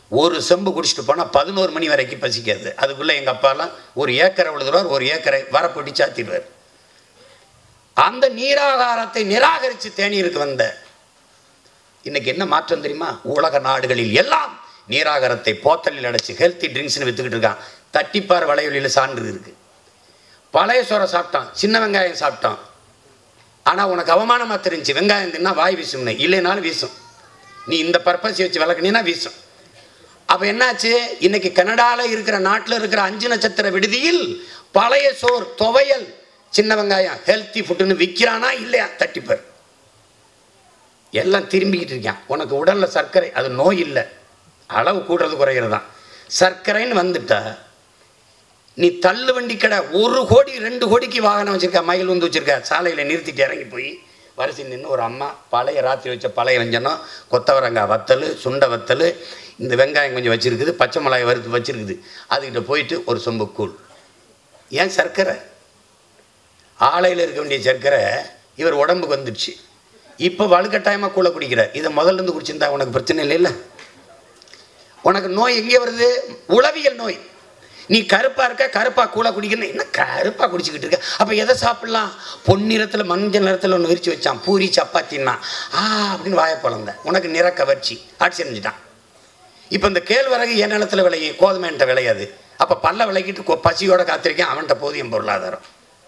ஒரு செம்பு குடிச்சிட்டு போனால் 11 மணி வரைக்கும் பசிக்காது. அதுக்குள்ளே எங்கள் அப்பாலாம் ஒரு ஏக்கரை உழுதுவார், ஒரு ஏக்கரை வரப்பொட்டி சாத்திடுவார். அந்த நீராகாரத்தை நிராகரித்து தேநீருக்கு வந்த இன்னைக்கு என்ன மாற்றம் தெரியுமா? உலக நாடுகளில் எல்லாம் நீராகாரத்தை போத்தலில் அடைச்சி ஹெல்த்தி ட்ரிங்க்ஸ்னு வித்துக்கிட்டு இருக்கான். தட்டிப்பார் வளையொலியில் சான்று இருக்கு. பழைய சோறை சாப்பிட்டான், சின்ன வெங்காயம் சாப்பிட்டான். ஆனால் உனக்கு அவமானமாக தெரிஞ்சு வெங்காயம் தின்னா வாய் வீசும்னு, இல்லைனாலும் வீசும். நீ இந்த பர்பஸ் வச்சு விளக்குனீன்னா வீசும். அப்போ என்னாச்சு? இன்னைக்கு கனடாவில் இருக்கிற நாட்டில் இருக்கிற 5 நட்சத்திர விடுதியில் பழைய சோறு, துவையல், சின்ன வெங்காயம் ஹெல்த்தி ஃபுட்டுன்னு விற்கிறானா இல்லையா? தட்டிப்பார். எல்லாம் திரும்பிக்கிட்டு இருக்கான். உனக்கு உடலில் சர்க்கரை, அது நோய் இல்லை, அளவு கூடுறது குறைகிறது தான். சர்க்கரைன்னு வந்துட்டா நீ தள்ளு வண்டி கடை 1 கோடி 2 கோடிக்கு வாகனம் வச்சுருக்கா, மயில் வந்து வச்சுருக்கா, சாலையில் நிறுத்திட்டு இறங்கி போய் வரிசை நின்று ஒரு அம்மா பழைய ராத்திரி வச்ச பழைய வெஞ்சனம், கொத்தவரங்காய் வத்தல், சுண்டை வத்தல், இந்த வெங்காயம் கொஞ்சம் வச்சுருக்குது, பச்சை மிளகாய் வறுத்து வச்சுருக்குது, அதுக்கிட்ட போயிட்டு ஒரு சொம்பு கூழ். ஏன்? சர்க்கரை. ஆலையில் இருக்க வேண்டிய சர்க்கரை இவர் உடம்புக்கு வந்துடுச்சு. இப்போ வலுக்கட்டாயமாக கூழ குடிக்கிறார். இதை முதல்ல இருந்து குடிச்சிருந்தா உனக்கு பிரச்சனை இல்லை. உனக்கு நோய் எங்கே வருது? உளவியல் நோய். நீ கருப்பாக இருக்க, கருப்பாக கூழ குடிக்கணும். என்ன கருப்பாக குடிச்சிக்கிட்டு இருக்க? அப்போ எதை சாப்பிட்லாம்? பொன்னிறத்தில் மஞ்சள் நிறத்தில் ஒன்று விரித்து வச்சான், பூரி சப்பாத்தின்னா அப்படின்னு வாயை பிளந்த. உனக்கு நிற கவர்ச்சி ஆட்சி செஞ்சுட்டான். இப்போ இந்த கேழ்வரகு என் நிலத்தில் விளையும், கோதுமை என்கிட்ட விளையாது. அப்போ பல்ல விளைக்கிட்டு பசியோட காத்திருக்கேன், அவன்கிட்ட போதும் பொருளாதாரம்.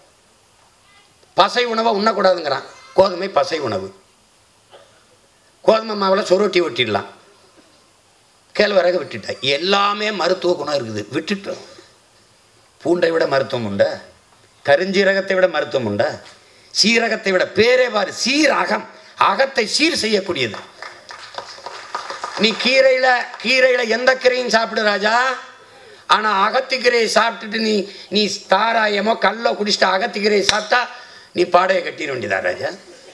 பசை உணவை உண்ணக்கூடாதுங்கிறான். கோதுமை பசை உணவு. கோதுமை மாவில் சொருட்டி ஒட்டிடலாம், கேழ்வரகு விட்டுட்டேன். எல்லாமே மருத்துவ குணம் இருக்குது, விட்டுட்டோம். பூண்டை விட மருத்துவம் உண்டா? கருஞ்சீரகத்தை விட மருத்துவம் உண்டா? சீரகத்தை விட, பேரே பாரு, சீரகம், அகத்தை சீர் செய்யக்கூடியது. நீ கீரையில் எந்த கீரையும் சாப்பிடு ராஜா, ஆனால் அகத்திக்கீரையை சாப்பிட்டுட்டு நீ தாராயமோ கல்லோ குடிச்சிட்டு அகத்திக்கீரையை சாப்பிட்டா நீ பாடையை கட்டிட வேண்டியதா ராஜா?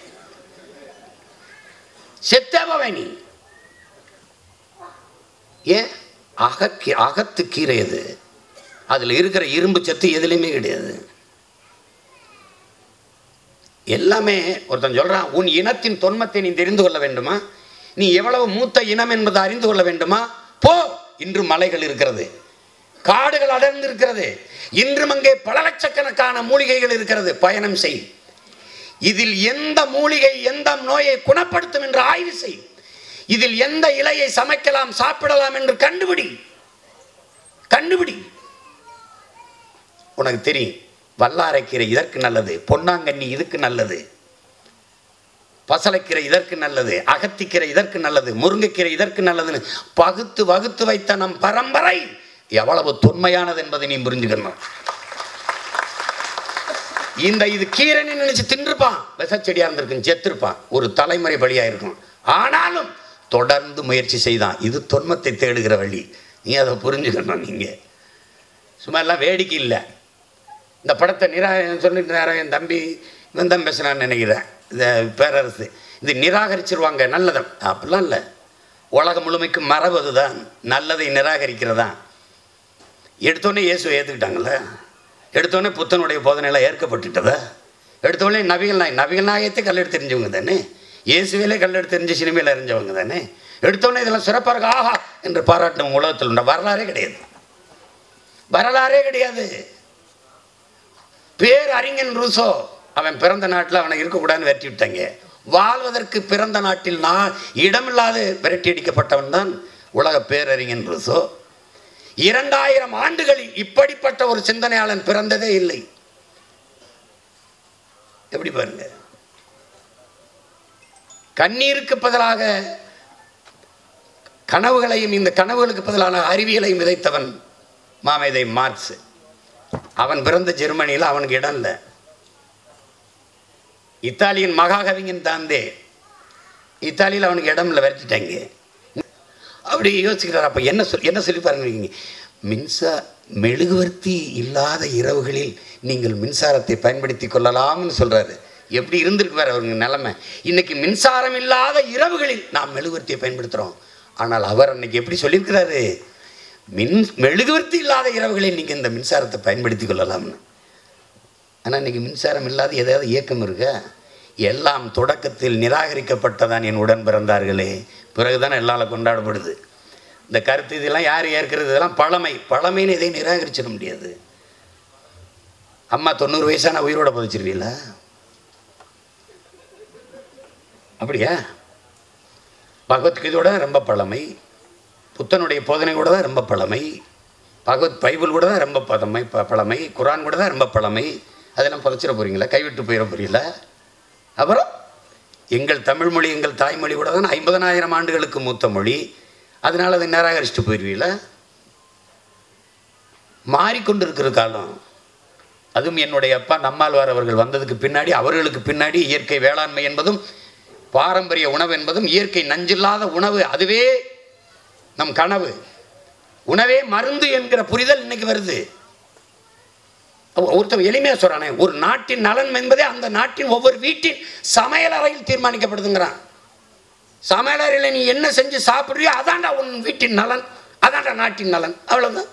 செத்தேவே நீ. ஏன்? அகத்து கீரை அது, அதில் இருக்கிற இரும்பு சத்து எதுலையுமே கிடையாது. எல்லாமே ஒருத்தன் சொல்கிறான், உன் இனத்தின் தொன்மத்தை நீ தெரிந்து கொள்ள வேண்டுமா? நீ எவ்வளவு மூத்த இனம் என்பதை அறிந்து கொள்ள வேண்டுமா? போ. இன்று மலைகள் இருக்கிறது, காடுகள் அடர்ந்து இருக்கிறது, இன்றும் அங்கே பல லட்சக்கணக்கான மூலிகைகள் இருக்கிறது. பயணம் செய். இதில் எந்த மூலிகை எந்த நோயை குணப்படுத்தும் என்று ஆய்வு செய். இதில் எந்த இலையை சமைக்கலாம், சாப்பிடலாம் என்று கண்டுபிடி. உனக்கு தெரியும், வல்லாரைக்கீரை இதற்கு நல்லது, பொன்னாங்கண்ணி இதுக்கு நல்லது, பசலைக்கீரை இதற்கு நல்லது, அகத்திக்கீரை இதற்கு நல்லது, முருங்கைக்கீரை இதற்கு நல்லதுன்னு பகுத்து வகுத்து வைத்த நம் பரம்பரை எவ்வளவு தொன்மையானது என்பதை நீ புரிஞ்சுக்கணும். இது கீரைன்னு நினைச்சு தின்றுப்பான், விஷச்செடியா இருந்திருக்கும், செத்துருப்பான், ஒரு தலைமுறை பலியாயிருக்கும். ஆனாலும் தொடர்ந்து முயற்சி செய்தான். இது தொன்மத்தை தேடுகிற வழி. நீ அதை புரிஞ்சுக்கணும். நீங்கள் சும்மா எல்லாம் வேடிக்கை இல்லை. இந்த படத்தை சொல்லிட்டு நேரம் என் தம்பி இவன் தான் பேசுனான்னு நினைக்கிறேன், இந்த பேரரசு. இது நிராகரிச்சிருவாங்க நல்லதை. அப்படிலாம் இல்லை. உலகம் முழுமைக்கு மரபு அதுதான், நல்லதை நிராகரிக்கிறதா. எடுத்தோடனே இயேசுவை ஏற்றுக்கிட்டாங்கள, எடுத்தோடனே புத்தனுடைய போதனையெல்லாம் ஏற்கப்பட்டுட்டதா, எடுத்தோடனே நபிகள் நாயகத்தை கல்லெடுத்து தெரிஞ்சவங்க தானே, இயேசுவிலே கல்லெடுத்து தெரிஞ்ச சினிமையில் அறிஞ்சவங்க தானே. எடுத்தோடனே இதெல்லாம் சிறப்பாக இருக்கு, ஆஹா என்று பாராட்டின உலகத்தில் உண்ட வரலாறே கிடையாது. பேர் அறிஞன் ரூசோ, அவன் பிறந்த நாட்டில் அவனை இருக்கக்கூடாதுன்னு விரட்டி விட்டாங்க. வாழ்வதற்கு பிறந்த நாட்டில் இடமில்லாது விரட்டி அடிக்கப்பட்டவன் தான் உலக பேரறிஞன் ரூசோ. 2000 ஆண்டுகளில் இப்படிப்பட்ட ஒரு சிந்தனையாளன் பிறந்ததே இல்லை. எப்படி பாருங்க, கண்ணீருக்கு பதிலாக கனவுகளையும், இந்த கனவுகளுக்கு பதிலான அறிவியலையும் விதைத்தவன் மாமேதை மார்க்ஸ். அவன் பிறந்த ஜெர்மனியில் அவனுக்கு இடம் இல்லை. இத்தாலியன் மகாகவிஞன் தாந்தே, இத்தாலியில் அவனுக்கு இடம் இல்லை, விரட்டிட்டாங்க. அப்படி யோசிக்கிறார். அப்போ என்ன சொல்லி பாருங்க, மெழுகுவர்த்தி இல்லாத இரவுகளில் நீங்கள் மின்சாரத்தை பயன்படுத்தி கொள்ளலாம்னு சொல்கிறாரு. எப்படி இருந்திருக்கு வேறு அவருங்க நிலைமை. இன்றைக்கி மின்சாரம் இல்லாத இரவுகளில் நாம் மெழுகுவர்த்தியை பயன்படுத்துகிறோம். ஆனால் அவர் அன்னைக்கு எப்படி சொல்லியிருக்கிறாரு, மெழுகுவர்த்தி இல்லாத இரவுகளில் நீங்கள் இந்த மின்சாரத்தை பயன்படுத்தி கொள்ளலாம்னு. ஆனால் இன்றைக்கி மின்சாரம் இல்லாத ஏதாவது இயக்கம் இருக்கா? எல்லாம் தொடக்கத்தில் நிராகரிக்கப்பட்டதான் என் உடன் பிறந்தார்களே, பிறகுதான் எல்லாரும் கொண்டாடப்படுது. இந்த கருத்து இதெல்லாம் யார் ஏற்கிறது? இதெல்லாம் பழமைன்னு எதை நிராகரிச்சிட முடியாது. அம்மா 90 வயசான உயிரோட புதைச்சிருவீங்களா? அப்படியா? பகவத்கீதையோட ரொம்ப பழமை, புத்தனுடைய போதனை கூட தான் ரொம்ப பழமை, பைபிள் கூட தான் ரொம்ப பழமை, குரான் கூட தான் ரொம்ப பழமை. அதெல்லாம் புதைச்சிட போகிறீங்களா? கைவிட்டு போயிட போறீங்களா? அப்புறம் எங்கள் தமிழ் மொழி, எங்கள் தாய்மொழி கூட தான் 50,000 ஆண்டுகளுக்கு மூத்த மொழி. அதனால் அதை நிராகரிச்சுட்டு போயிடுவீங்களா? மாறிக்கொண்டு இருக்கிற காலம். அதுவும் என்னுடைய அப்பா நம்மாழ்வார் அவர்கள் வந்ததுக்கு பின்னாடி, அவர்களுக்கு பின்னாடி இயற்கை வேளாண்மை என்பதும் பாரம்பரிய உணவு என்பதும் இயற்கை நஞ்சில்லாத உணவு, அதுவே நம் கனவு. உணவே மருந்து என்கிற புரிதல் இன்னைக்கு வருது. ஒருத்தர் எளிமையாக சொல்றானே, ஒரு நாட்டின் நலன் என்பதே அந்த நாட்டின் ஒவ்வொரு வீட்டின் சமையல் அறையில் தீர்மானிக்கப்படுதுங்கிறான். சமையல் அறையில் நீ என்ன செஞ்சு சாப்பிட்றியோ அதான்டா உன் வீட்டின் நலன், அதான்டா நாட்டின் நலன். அவ்வளவுதான்.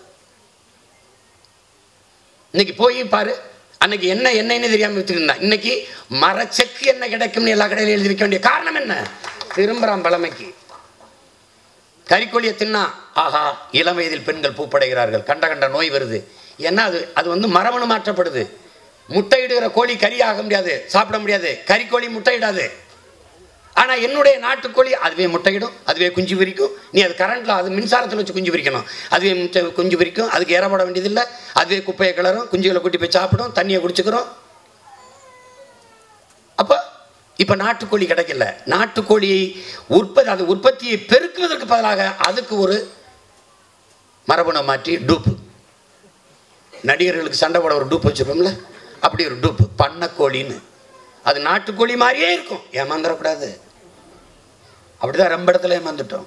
இன்னைக்கு போய் பாரு, அன்னைக்கு என்ன எண்ணெய்னு தெரியாமல் வித்துருந்தான், இன்னைக்கு மரச்செக்கு என்ன கிடைக்கும்னு எல்லா கடையிலும் எழுதி வைக்க வேண்டிய காரணம் என்ன? திரும்புறான் பழமைக்கு. கறிக்கோழியை தின்னா ஆஹா இளம் வயதில் பெண்கள் பூப்படைகிறார்கள், கண்ட நோய் வருது. ஏன்னா அது வந்து மரபணு மாற்றப்படுது. முட்டையிடுகிற கோழி கறி ஆக முடியாது, சாப்பிட முடியாது. கறிக்கோழி முட்டையிடாது. ஆனால் என்னுடைய நாட்டுக்கோழி அதுவே முட்டையிடும், அதுவே குஞ்சு பிரிக்கும். நீ அது கரண்டில், அது மின்சாரத்தில் வச்சு குஞ்சு பிரிக்கணும். அதுவே குஞ்சு பிரிக்கும், அதுக்கு ஏற போட வேண்டியதில்லை. அதுவே குப்பையை கிளறும், குஞ்சுகளை கூட்டி போய் சாப்பிடும், தண்ணியை குடிச்சுக்கிறோம். அப்போ இப்போ நாட்டுக்கோழி கிடைக்கல. நாட்டுக்கோழியை உற்பத்தியை பெருக்குவதற்கு பதிலாக அதுக்கு ஒரு மரபணு மாற்றி டூப்பு, நடிகர்களுக்கு சண்டை போட ஒரு டூப் வச்சுருப்போம்ல, அப்படி ஒரு டூப்பு பண்ணக்கோழின்னு. அது நாட்டுக்கோழி மாதிரியே இருக்கும். ஏமாந்துடக்கூடாது. அப்படிதான் ரொம்ப இடத்துல ஏமாந்துட்டோம்.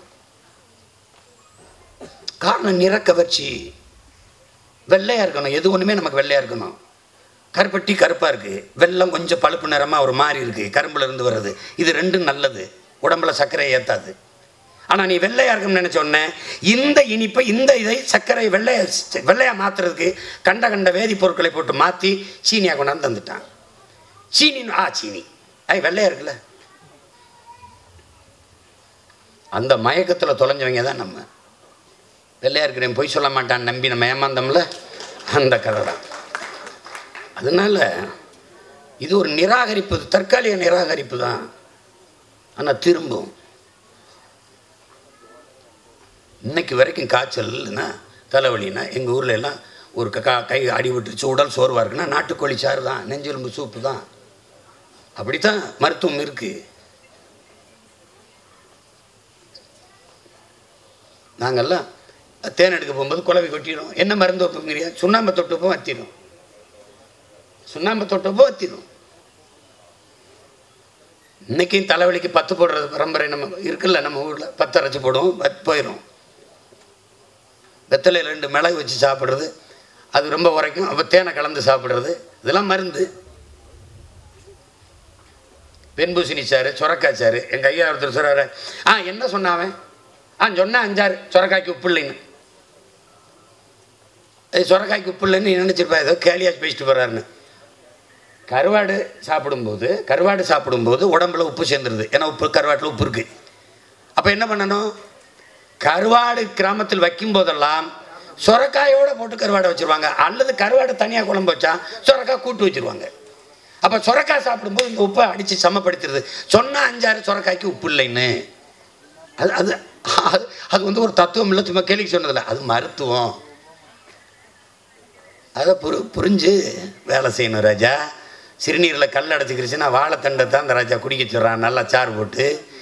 காரணம் நிறக்கவர்ச்சி. வெள்ளையா இருக்கணும், எது ஒண்ணுமே நமக்கு வெள்ளையா இருக்கணும். கருப்பட்டி கருப்பா இருக்கு, வெள்ளம் கொஞ்சம் பழுப்பு நிறமா ஒரு மாதிரி இருக்கு, கரும்புல இருந்து வர்றது. இது ரெண்டும் நல்லது, உடம்புல சர்க்கரை ஏத்தாது. ஆனா நீ வெள்ளையா இருக்குன்னு நினைச்ச உடனே இந்த இனிப்பை, இந்த இதை சர்க்கரை வெள்ளையா மாத்துறதுக்கு கண்ட வேதிப்பொருட்களை போட்டு மாத்தி சீனியா கொண்டாந்து தந்துட்டான். சீனி வெள்ளையா இருக்குல்ல, அந்த மயக்கத்துல தொலைஞ்சவங்க தான் நம்ம. வெள்ளையா இருக்கிறேன் பொய் சொல்ல மாட்டான்னு நம்பி நம்ம ஏமாந்தோம்ல, அந்த கதை தான். அதனால இது ஒரு நிராகரிப்பு, தற்காலிக நிராகரிப்பு தான். ஆனா திரும்பும். இன்னைக்கு வரைக்கும் காய்ச்சல்னா, தலைவலினா, எங்கள் ஊரில் எல்லாம் ஒரு கை அடிபட்டுருச்சு, உடல் சோர்வாக இருக்குன்னா நாட்டுக்கோழி சாறு தான், நெஞ்செலும்பு சூப்பு தான். அப்படித்தான் மருத்துவம் இருக்கு. நாங்கள்லாம் தேன் எடுக்க போகும்போது குழவி கொட்டிடும். என்ன மருந்து வைப்போங்கிறியா? சுண்ணாம்பை தொட்டுப்போம் வத்திடும். இன்னைக்கும் தலைவலிக்கு 10 போடுறது பரம்பரை நம்ம இருக்குல்ல, நம்ம ஊரில் 10 அரைச்சி போடுவோம், போயிடும். வெத்தலையில் 2 மிளகு வச்சு சாப்பிட்றது, அது ரொம்ப உரைக்கும். அப்போ தேனை கலந்து சாப்பிட்றது, இதெல்லாம் மருந்து. வெண்பூசணி சாறு, சுரக்காய் சாறு. எங்கள் ஐயா ஒருத்தர் சொல்கிறாரு, என்ன சொன்னாவன்? சொன்னேன் 5 6 சுரக்காய்க்கு உப்பு இல்லைன்னு. சுரக்காய்க்கு உப்பு இல்லைன்னு நினச்சிருப்பா, ஏதோ கேலியாச்சு பேசிட்டு போகிறாருன்னு. கருவாடு சாப்பிடும்போது உடம்புல உப்பு சேர்ந்துருது. ஏன்னா கருவாட்டில் உப்பு இருக்குது. அப்போ என்ன பண்ணணும்? கருவாடு கிராமத்தில் வைக்கும் போதெல்லாம் சுரக்காயோட போட்டு கருவாடை வச்சுருவாங்க, அல்லது கருவாடு தனியாக குழம்பு வச்சா சுரக்காய் கூட்டு வச்சுருவாங்க. அப்போ சுரக்காய் சாப்பிடும்போது இந்த உப்பை அடித்து சமப்படுத்துறது. சொன்னால் 5 6 சுரக்காய்க்கு உப்பு இல்லைன்னு. அது அது வந்து ஒரு தத்துவம் இல்லை, சும்மா கேள்வி சொன்னதில்லை, அது மருத்துவம். அதை புரிஞ்சு வேலை செய்யணும் ராஜா. சிறுநீரில் கல் அடைச்சிக்கிருச்சுன்னா வாழைத்தண்டை தான் அந்த ராஜா குடிக்க சொல்கிறான், நல்லா சாறு போட்டு.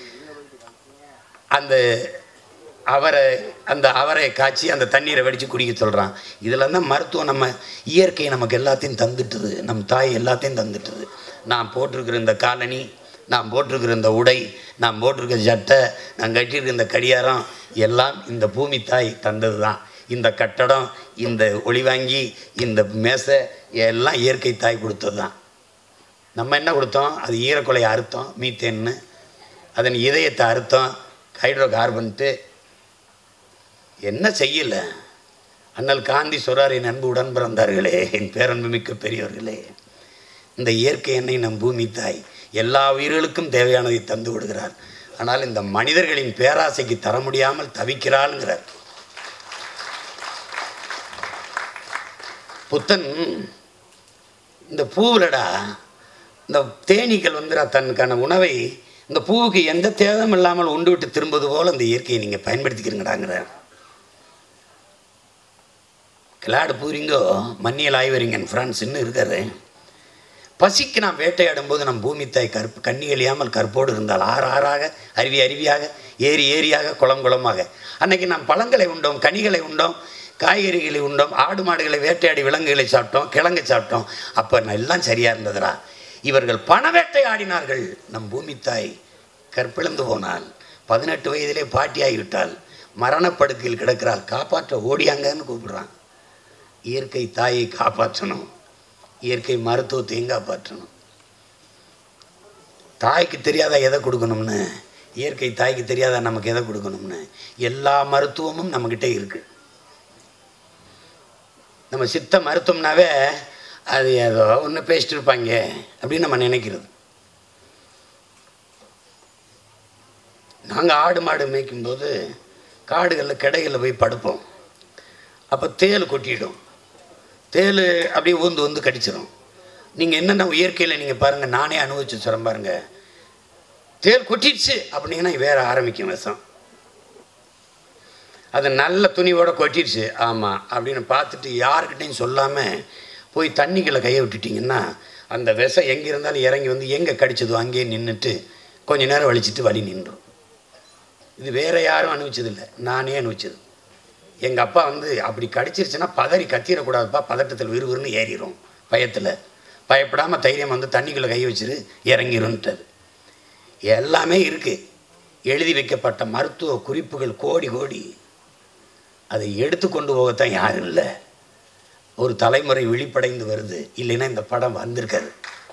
அந்த அவரை காய்ச்சி அந்த தண்ணீரை வடித்து குடிக்க சொல்கிறான். இதில் தான் மருத்துவம். நம்ம இயற்கை நமக்கு எல்லாத்தையும் தந்துட்டுது, நம் தாய் எல்லாத்தையும் தந்துட்டுது. நான் போட்டிருக்கிற இந்த காலனி, நான் போட்டிருக்கிற இந்த உடை, நான் போட்டிருக்கிற சட்டை, நான் கட்டியிருக்கிற இந்த கடியாரம் எல்லாம் இந்த பூமி தாய் தந்தது தான். இந்த கட்டடம், இந்த ஒளிவாங்கி, இந்த மேசை எல்லாம் இயற்கை தாய் கொடுத்தது தான். நம்ம என்ன கொடுத்தோம்? அது ஈரக்குலையை அறுத்தோம், மீத்தேன்னு. அதன் இதயத்தை அறுத்தோம், ஹைட்ரோ கார்பன்ட்டு. என்ன செய்யலை? அண்ணல் காந்தி சொல்றார், என் அன்பு உடன் பிறந்தார்களே, என் பேரன்பு மிக்க பெரியவர்களே, இந்த இயற்கை எண்ணெய் நம் பூமி தாய் எல்லா உயிர்களுக்கும் தேவையானதை தந்து விடுகிறார். ஆனால் இந்த மனிதர்களின் பேராசைக்கு தர முடியாமல் தவிக்கிறாள்ங்கிறார் புத்தன். இந்த பூவிலடா இந்த தேனீக்கள் தன்னுக்கான உணவை இந்த பூவுக்கு எந்த தேதம் இல்லாமல் உண்டு விட்டு திரும்புவது போல் அந்த இயற்கையை நீங்கள் பயன்படுத்திக்கிறீங்கடாங்கிறார். கிளாடு பூரிங்கோ மன்னியல் ஆய்வறிஞன் ஃப்ரான்ஸ்ன்னு இருக்காரு. பசிக்கு நாம் வேட்டையாடும் போது நம் பூமி தாய் கண்ணி எழியாமல் கற்போடு இருந்தால் ஆறாக அருவி அருவியாக ஏரி ஏரியாக குளம் குளமாக அன்னைக்கு நாம் பழங்களை உண்டோம், கனிகளை உண்டோம், காய்கறிகளை உண்டோம், ஆடு மாடுகளை வேட்டையாடி விலங்குகளை சாப்பிட்டோம், கிழங்கு சாப்பிட்டோம். அப்போ எல்லாம் சரியாக இருந்ததுடா. இவர்கள் பண வேட்டை ஆடினார்கள். நம் பூமி தாய் கற்பிழந்து போனால் 18 வயதிலே பாட்டியாகிவிட்டால் மரணப்படுக்கையில் கிடக்கிறாள். காப்பாற்ற ஓடியாங்கன்னு கூப்பிடுறான். இயற்கை தாயை காப்பாற்றணும், இயற்கை மருத்துவத்தையும் காப்பாற்றணும். தாய்க்கு தெரியாதா எதை கொடுக்கணும்னு, இயற்கை தாய்க்கு தெரியாதா நமக்கு எதை கொடுக்கணும்னு. எல்லா மருத்துவமும் நம்மக்கிட்டே இருக்குது. நம்ம சித்த மருத்துவம்னாவே அது ஏதோ ஒன்று பேசிட்டு இருப்பாங்க அப்படின்னு நம்ம நினைக்கிறது. நாங்கள் ஆடு மாடு மேய்க்கும்போது காடுகளில் கிடைகளில் போய் படுப்போம். அப்போ தேல் கொட்டிடும். தேல் அப்படியே ஊந்து கடிச்சிடும். நீங்கள் என்னென்ன இயற்கையில் நீங்கள் பாருங்கள், நானே அனுபவிச்சு சொல்கிறேன் பாருங்கள். தேல் கொட்டிடுச்சு அப்படின்னா வேற ஆரம்பிக்கும் விஷம். அது நல்ல துணியோட கொட்டிடுச்சு ஆமாம் அப்படின்னு பார்த்துட்டு யாருக்கிட்டையும் சொல்லாமல் போய் தண்ணிக்குள்ளே கையை விட்டுட்டிங்கன்னா அந்த விஷம் எங்கே இருந்தாலும் இறங்கி எங்கே கடிச்சதோ அங்கேயே நின்றுட்டு கொஞ்ச நேரம் வலிச்சிட்டு வலி நின்றும். இது வேறு யாரும் அனுபவிச்சதில்லை, நானே அனுபவிச்சது. எங்கள் அப்பா அப்படி கடிச்சிருச்சுன்னா பதறி கத்திடக்கூடாதுப்பா, பதட்டத்தில் விறுவிறுன்னு ஏறிடும். பயத்தில் பயப்படாமல் தைரியம் தண்ணிக்குள்ளே கை வச்சிரு இறங்கிரும்ன்றது. எல்லாமே இருக்குது. எழுதி வைக்கப்பட்ட மருத்துவ குறிப்புகள் கோடி கோடி. அதை எடுத்து கொண்டு போகத்தான் யாரும் இல்லை. ஒரு தலைமுறை விழிப்படைந்து வருது, இல்லைன்னா இந்த படம் வந்திருக்காது.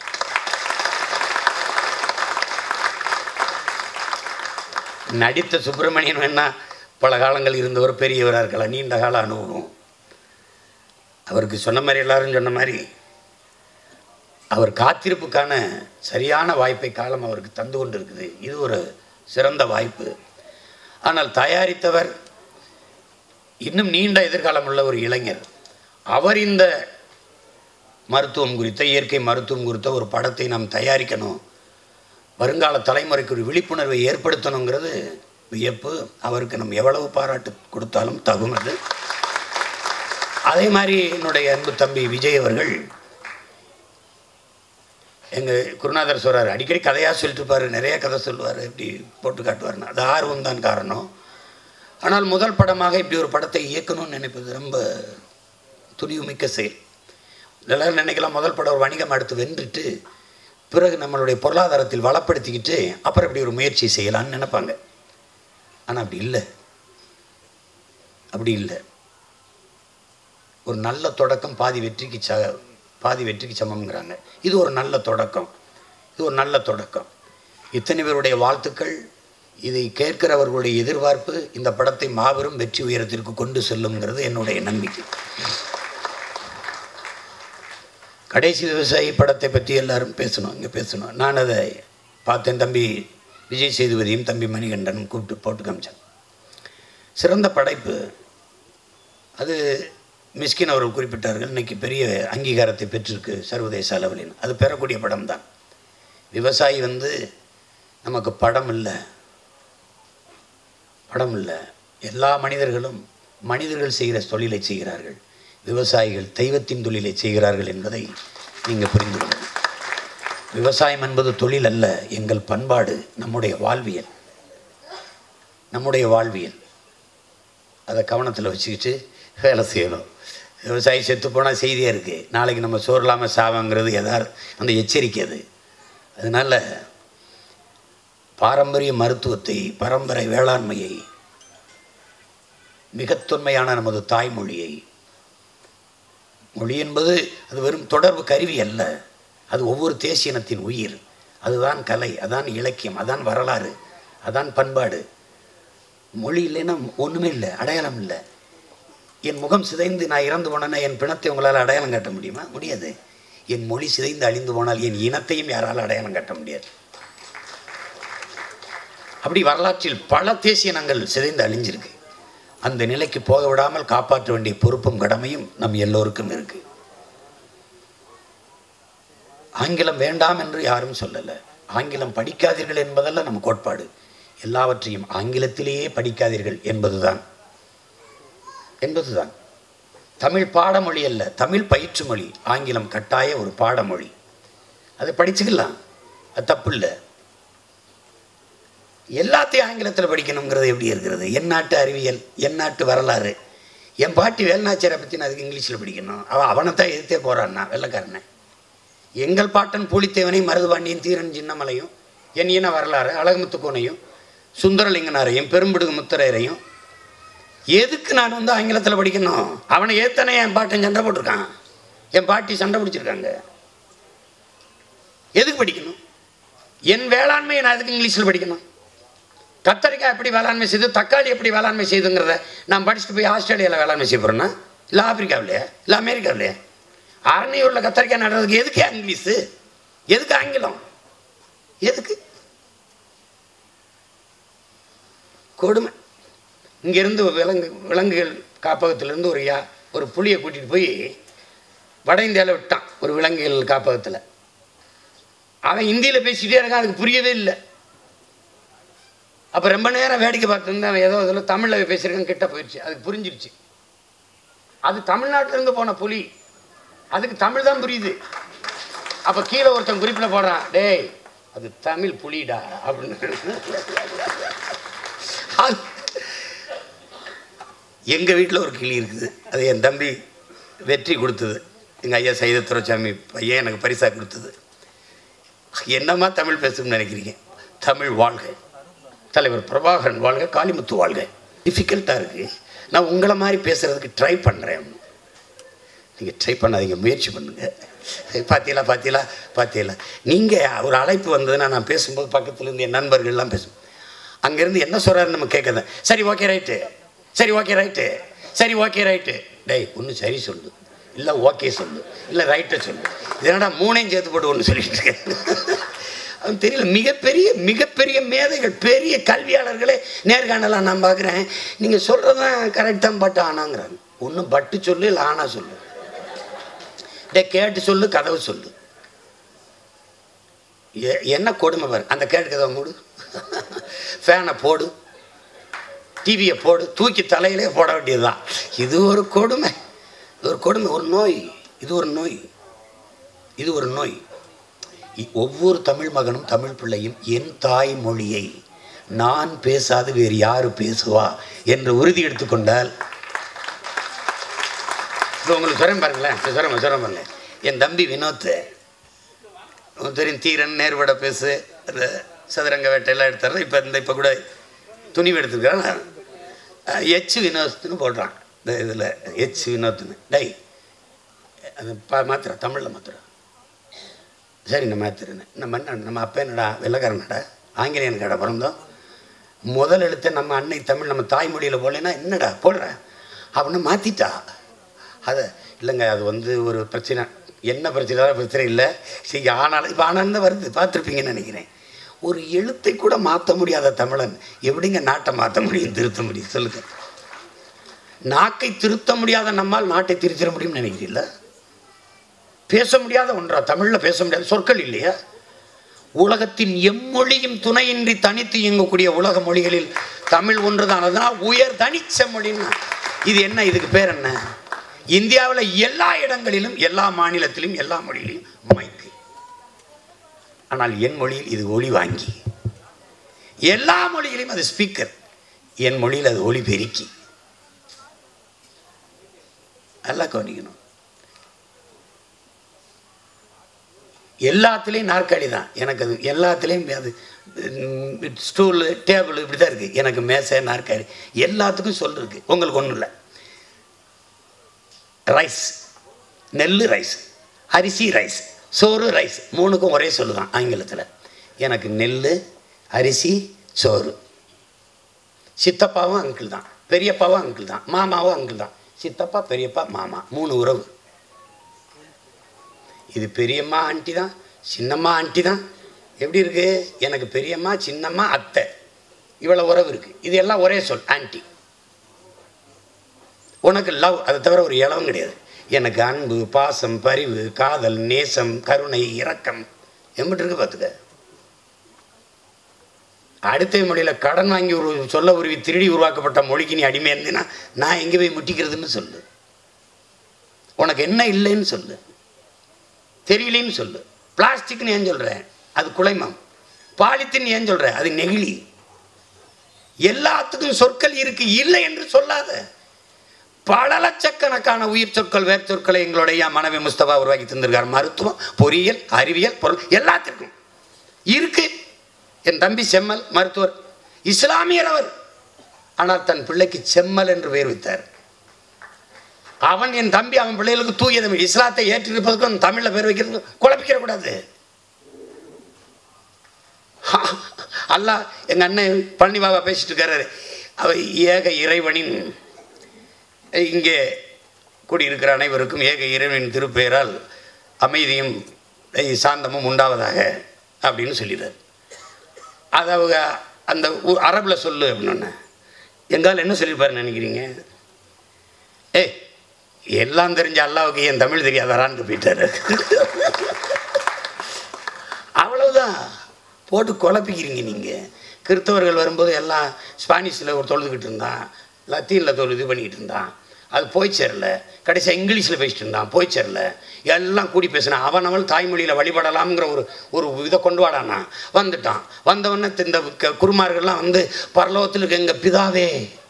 நடித்த சுப்பிரமணியன் வேணா பல காலங்கள் இருந்தவர், பெரியவராக இருக்கலாம், நீண்ட கால அனுபவம். அவருக்கு சொன்ன மாதிரி எல்லாரும் சொன்ன மாதிரி அவர் காத்திருப்புக்கான சரியான வாய்ப்பை காலம் அவருக்கு தந்து கொண்டு இருக்குது. இது ஒரு சிறந்த வாய்ப்பு. ஆனால் தயாரித்தவர் இன்னும் நீண்ட எதிர்காலம் உள்ள ஒரு இளைஞர். அவர் இந்த மருத்துவம் குறித்த, இயற்கை மருத்துவம் குறித்த ஒரு படத்தை நாம் தயாரிக்கணும், வருங்கால தலைமுறைக்கு ஒரு விழிப்புணர்வை ஏற்படுத்தணுங்கிறது வியப்பு. அவருக்கு நம்ம எவ்வளவு பாராட்டு கொடுத்தாலும் தகும். அது அதே மாதிரி என்னுடைய அன்பு தம்பி விஜய் அவர்கள், எங்கள் குருநாதர் சொல்கிறார், அடிக்கடி கதையாக சொல்லிட்டு இருப்பார், நிறைய கதை சொல்லுவார், இப்படி போட்டு காட்டுவார்னு. அது ஆர்வம் தான் காரணம். ஆனால் முதல் படமாக இப்படி ஒரு படத்தை இயக்கணும்னு நினைப்பது ரொம்ப துணிவுமிக்க செயல். எல்லாரும் நினைக்கலாம் முதல் படம் ஒரு வணிகம் அடுத்து வென்றுட்டு பிறகு நம்மளுடைய பொருளாதாரத்தில் வளப்படுத்திக்கிட்டு அப்புறம் இப்படி ஒரு முயற்சி செய்யலான்னு நினைப்பாங்க. ஆனால் அப்படி இல்லை, அப்படி இல்லை. ஒரு நல்ல தொடக்கம் பாதி வெற்றிக்கு சமம்ங்கிறாங்க. இது ஒரு நல்ல தொடக்கம், இது ஒரு நல்ல தொடக்கம். இத்தனை பேருடைய வாழ்த்துக்கள், இதை கேட்கிறவர்களுடைய எதிர்பார்ப்பு இந்த படத்தை மாபெரும் வெற்றி உயரத்திற்கு கொண்டு செல்லுங்கிறது என்னுடைய நம்பிக்கை. கடைசி விவசாயி படத்தை பற்றி எல்லாரும் பேசணும், இங்கே பேசணும். நான் அதை பார்த்தேன். தம்பி விஜய் சேதுபதியும் தம்பி மணிகண்டனும் கூப்பிட்டு போட்டு காமிச்சேன். சிறந்த படைப்பு. அது மிஸ்கின் அவர்கள் குறிப்பிட்டார்கள், இன்றைக்கி பெரிய அங்கீகாரத்தை பெற்றிருக்கு சர்வதேச அளவில். அது பெறக்கூடிய படம் தான். விவசாயி நமக்கு படம் இல்லை, படம் இல்லை. எல்லா மனிதர்கள் செய்கிற தொழிலை செய்கிறார்கள். விவசாயிகள் தெய்வத்தின் தொழிலை செய்கிறார்கள் என்பதை நீங்கள் புரிந்து கொள்ளுங்கள். விவசாயம் என்பது தொழில் அல்ல, எங்கள் பண்பாடு, நம்முடைய வாழ்வியல், நம்முடைய வாழ்வியல். அதை கவனத்தில் வச்சுக்கிட்டு வேலை செய்யணும். விவசாயி செத்து போனால் செய்தியாக இருக்குது, நாளைக்கு நம்ம சோறு இல்லாமல் சாவாங்கிறது அந்த எச்சரிக்கை. அது அதனால் பாரம்பரிய மருத்துவத்தை, பரம்பரை வேளாண்மையை, மிக தொன்மையான நமது தாய்மொழியை, மொழி என்பது அது வெறும் தொடர்பு கருவி அல்ல, அது ஒவ்வொரு தேசியனத்தின் உயிர். அதுதான் கலை, அதான் இலக்கியம், அதான் வரலாறு, அதான் பண்பாடு. மொழி இல்லைன்னா ஒன்றுமே இல்லை, அடையாளம் இல்லை. என் முகம் சிதைந்து நான் இறந்து போனேன்னா என் பிணத்தை உங்களால் அடையாளம் காட்ட முடியுமா? முடியாது. என் மொழி சிதைந்து அழிந்து போனால் என் இனத்தையும் யாரால் அடையாளம் காட்ட முடியாது. அப்படி வரலாற்றில் பல தேசிய இனங்கள் சிதைந்து அழிஞ்சிருக்கு. அந்த நிலைக்கு போக விடாமல் காப்பாற்ற வேண்டிய பொறுப்பும் கடமையும் நம் எல்லோருக்கும் இருக்கு. ஆங்கிலம் வேண்டாம் என்று யாரும் சொல்லலை. ஆங்கிலம் படிக்காதீர்கள் என்பதல்ல நம்ம கோட்பாடு. எல்லாவற்றையும் ஆங்கிலத்திலேயே படிக்காதீர்கள் என்பதுதான். தமிழ் பாடமொழி அல்ல, தமிழ் பயிற்று மொழி. ஆங்கிலம் கட்டாய ஒரு பாடமொழி. அதை படிச்சுக்கலாம், அது தப்பு இல்லை. எல்லாத்தையும் ஆங்கிலத்தில் படிக்கணுங்கிறது எப்படி இருக்கிறது? என் நாட்டு அறிவியல், என் நாட்டு வரலாறு. என் பாட்டி வேலுநாச்சியாரை பற்றி நான் அதுக்கு இங்கிலீஷில் படிக்கணும். அவனைத்தான் எதிர்த்தே போகிறான்னா வெள்ளைக்காரனை. எங்கள் பாட்டன் பூலித்தேவனையும் மருதுபாண்டியன் தீரன் சின்னமலையும் என் இன வரலாறு அழகுமுத்துக்கோனையும் சுந்தரலிங்கனாரையும் பெரும்பிடுகு முத்தரையரையும் எதுக்கு நான் வந்து ஆங்கிலத்தில் படிக்கணும்? அவனை ஏத்தனை என் பாட்டன் சண்டை போட்டிருக்கான், என் பாட்டி சண்டை பிடிச்சிருக்காங்க. எதுக்கு படிக்கணும்? என் வேளாண்மையை நான் எதுக்கு இங்கிலீஷில் படிக்கணும்? கத்தரிக்காய் எப்படி வேளாண்மை செய்து, தக்காளி எப்படி வேளாண்மை செய்துங்கிறத நான் படிச்சுட்டு போய் ஆஸ்திரேலியாவில் வேளாண்மை செய்ய போகிறேன்னா, இல்லை ஆப்பிரிக்காவிலையா, இல்லை அமெரிக்காவிலையா? அரணியூரில் கத்தரிக்காய் நடுறதுக்கு எதுக்கு இங்கிலீஷு? எதுக்கு ஆங்கிலம்? எதுக்கு? கொடுமை. இங்கேருந்து விலங்குகள் காப்பகத்திலேருந்து ஒரு புலியை கூட்டிகிட்டு போய் வட இந்தியாவில் விட்டான், ஒரு விலங்குகள் காப்பகத்தில். அவன் ஹிந்தியில் பேசிகிட்டே இருக்கான், அதுக்கு புரியவே இல்லை. அப்போ ரொம்ப நேரம் வேடிக்கை பார்த்துருந்து அவன் ஏதோ அதில் தமிழில் பேசியிருக்கான், கிட்ட போயிடுச்சு, அதுக்கு புரிஞ்சிருச்சு. அது தமிழ்நாட்டிலேருந்து போன புலி, அதுக்கு தமிழ் தான் புரியுது. அப்போ கீழே ஒருத்தன் குறிப்பில் போடுறான், டேய் அது தமிழ் புலிடா அப்படின்னு. எங்கள் வீட்டில் ஒரு கிளி இருக்குது, அது என் தம்பி வெற்றி கொடுத்தது. எங்கள் ஐயா சைத துரைசாமி பையன் எனக்கு பரிசாக கொடுத்தது. என்னம்மா தமிழ் பேசணும்னு நினைக்கிறீங்க? தமிழ் வாழ்க, தலைவர் பிரபாகரன் வாழ்க, காளிமுத்து வாழ்க. டிஃபிகல்ட்டாக இருக்குது. நான் உங்களை மாதிரி பேசுகிறதுக்கு ட்ரை பண்ணுறேன். நீங்கள் ட்ரை பண்ணாதீங்க, முயற்சி பண்ணுங்கள். பார்த்தீங்களா நீங்கள் ஒரு அழைப்பு வந்ததுன்னா நான் பேசும்போது பக்கத்துலேருந்து என் நண்பர்கள்லாம் பேசுவோம். அங்கேருந்து என்ன சொல்கிறாருன்னு நம்ம கேட்குறேன். சரி ஓகே ரைட்டு, சரி ஓகே ரைட்டு, சரி ஓகே ரைட்டு. டேய் ஒன்று சரி சொல்லு, இல்லை ஓகே சொல்லு, இல்லை ரைட்டை சொல்லு. இதனடா மூணையும் சேர்த்து போட்டு ஒன்று சொல்லிட்டு இருக்கேன். அது தெரியல. மிகப்பெரிய மேதைகள், பெரிய கல்வியாளர்களே நேர்காணலாம் நான் பார்க்குறேன். நீங்கள் சொல்கிறதான் கரெக்டாக பட்டு ஆனாங்கிறாங்க. ஒன்று பட்டு சொல்லு, இல்லை ஆனா சொல்லு. டே கேட்டு சொல்லு, கதவு சொல்லு. என்ன கொடுமை பாரு. அந்த கேட்டு கதவை மூடு, ஃபேனை போடு, டிவியை போடு, தூக்கி தலையிலே போட வேண்டியது தான். இது ஒரு கொடுமை, ஒரு நோய். இது ஒரு நோய். ஒவ்வொரு தமிழ் மகனும் தமிழ் பிள்ளையும் என் தாய்மொழியை நான் பேசாது வேறு யாரு பேசுவா என்று உறுதி எடுத்துக்கொண்டால், இப்போ உங்களுக்கு சொல்கிறேன் பாருங்களேன், சொல்கிறேன் பாருங்களேன். என் தம்பி வினோத்து தெரியும், தீரன் நேர்வட பேசு, அந்த சதுரங்க வேட்டையெல்லாம் எடுத்துறது. இப்போ கூட துணிவு எடுத்துருக்கான், எச் வினோத்துன்னு போடுறான் இந்த இதில், எச் வினோத்துன்னு. டை அது மாத்திர தமிழில் மாத்திர. சரி நான் மாத்திரேன்னு. நம்ம அப்பா என்னடா வெள்ளைக்காரனடா, ஆங்கிலேயன் கடை பிறந்தோம். முதல் எழுத்து நம்ம அன்னை தமிழ், நம்ம தாய்மொழியில் போடலைன்னா என்னடா போடுறேன் அப்படின்னு மாற்றிட்டா. அதை இல்லைங்க, அது வந்து ஒரு பிரச்சனை. என்ன பிரச்சனை இல்லை. சரி ஆனாலும் இப்போ ஆனாலும் தான் வருது, பார்த்துருப்பீங்கன்னு நினைக்கிறேன். ஒரு எழுத்தை கூட மாற்ற முடியாத தமிழன் எப்படிங்க நாட்டை மாற்ற முடியும், திருத்த முடியும்? சொல்லுங்க. நாக்கை திருத்த முடியாத நம்மால் நாட்டை திருத்திட முடியும்னு நினைக்கிறீங்களா? பேச முடியாத ஒன்றா தமிழில் பேச முடியாத சொற்கள் இல்லையா? உலகத்தின் எம்மொழியும் துணையின்றி தனித்து இயங்கக்கூடிய உலக மொழிகளில் தமிழ் ஒன்று தான். அதனால் உயர் தனிச்ச மொழின்னா இது என்ன? இதுக்கு பேர் என்ன? இந்தியாவில் எல்லா இடங்களிலும், எல்லா மாநிலத்திலும், எல்லா மொழியிலும் மைக்கு. ஆனால் என் மொழியில் இது ஒளி வாங்கி. எல்லா மொழியிலும் அது ஸ்பீக்கர், என் மொழியில் அது ஒளி பெருக்கி. நல்லா கவனிக்கணும். எல்லாத்துலேயும் நாற்காலி தான் எனக்கு. அது எல்லாத்துலேயும் அது ஸ்டூலு டேபிள் இப்படி தான் இருக்குது. எனக்கு மேசை நாற்காலி எல்லாத்துக்கும் சொல்லிருக்கு. உங்களுக்கு ஒன்றும் இல்லை. ரைஸ், நெல் ரைஸ், அரிசி ரைஸ், சோறு ரைஸ், மூணுக்கும் ஒரே சொல்லு தான் ஆங்கிலத்தில். எனக்கு நெல், அரிசி, சோறு. சித்தப்பாவும் அங்கிள் தான், பெரியப்பாவும் அங்கிள் தான், மாமாவும் அங்கிள் தான். சித்தப்பா, பெரியப்பா, மாமா, 3 உறவு. இது பெரியம்மா ஆண்டி தான், சின்னம்மா ஆண்டி தான். எப்படி இருக்குது? எனக்கு பெரியம்மா, சின்னம்மா, அத்தை. இவ்வளோ உறவு இருக்குது. இது எல்லாம் ஒரே சொல், ஆன்டி. உனக்கு லவ், அதை தவிர ஒரு இளவும் கிடையாது. எனக்கு அன்பு, பாசம், பரிவு, காதல், நேசம், கருணை, இரக்கம் எம்பிட்டு இருக்கு பார்த்துக்க. அடுத்த மொழியில் கடன் வாங்கி ஒரு சொல்ல உருவி திருடி உருவாக்கப்பட்ட மொழிக்கு நீ அடிமையாக இருந்தீங்கன்னா நான் எங்கே போய் முட்டிக்கிறதுன்னு சொல்லு. உனக்கு என்ன இல்லைன்னு சொல்லு, தெரியலன்னு சொல்லு. பிளாஸ்டிக்னு ஏன் சொல்கிறேன், அது குலைமம். பாலித்தின் ஏன் சொல்கிறேன், அது நெகிழி. எல்லாத்துக்கும் சொற்கள் இருக்கு, இல்லை என்று சொல்லாத. பல லட்சக்கணக்கான உயிர் சொற்கள், வேர் சொற்களை எங்களுடைய மனைவி முஸ்தபா உருவாக்கி தந்திருக்கார். மருத்துவம், பொறியியல், அறிவியல், பொருள் எல்லாத்திற்கும் இருக்கு. என் தம்பி செம்மல் மருத்துவர், இஸ்லாமியர் அவர். ஆனால் தன் பிள்ளைக்கு செம்மல் என்று பெயர் வைத்தார். அவன் என் தம்பி அவன் பிள்ளைகளுக்கு தூய தமிழ் இஸ்லாத்தை ஏற்றிருப்பதற்கும் தமிழில் பேர் வைக்கிறதுக்கும் குழப்பிக்க கூடாது. அல்லாஹ் எங்கள் அண்ணன் பழனி பாபா பேசிட்டு இருக்காரு. அவர் ஏக இறைவனின், இங்கே கூடியிருக்கிற அனைவருக்கும் ஏக இறைவனின் திருப்பெயரால் அமைதியும் சாந்தமும் உண்டாவதாக அப்படின்னு சொல்லிடுறாரு. அது அவங்க அந்த அரபில் சொல்லு அப்படின்னு. எங்கால் என்ன சொல்லியிருப்பாருன்னு நினைக்கிறீங்க? எல்லாம் தெரிஞ்ச அல்லாவுக்கு என் தமிழ் தெரியாதாரான்னு போயிட்டாரு. அவ்வளவுதான், போட்டு குழப்பிக்கிறீங்க நீங்கள். கிறிஸ்தவர்கள் வரும்போது எல்லாம் ஸ்பானிஷில் ஒரு தொழுதுகிட்டு இருந்தான், லத்தீனில் இது பண்ணிக்கிட்டு இருந்தான், அது போய் சேரல. கடைசியாக இங்கிலீஷில் பேசிட்டு இருந்தான், போய் சேரல. எல்லாம் கூடி பேசினான். அவன் தாய்மொழியில் வழிபடலாம்ங்கிற ஒரு இதை கொண்டு வாடானா. வந்துட்டான். வந்தவொடனே இந்த குருமார்கள்லாம் வந்து பரலோகத்தில் இருக்க எங்கள் பிதாவே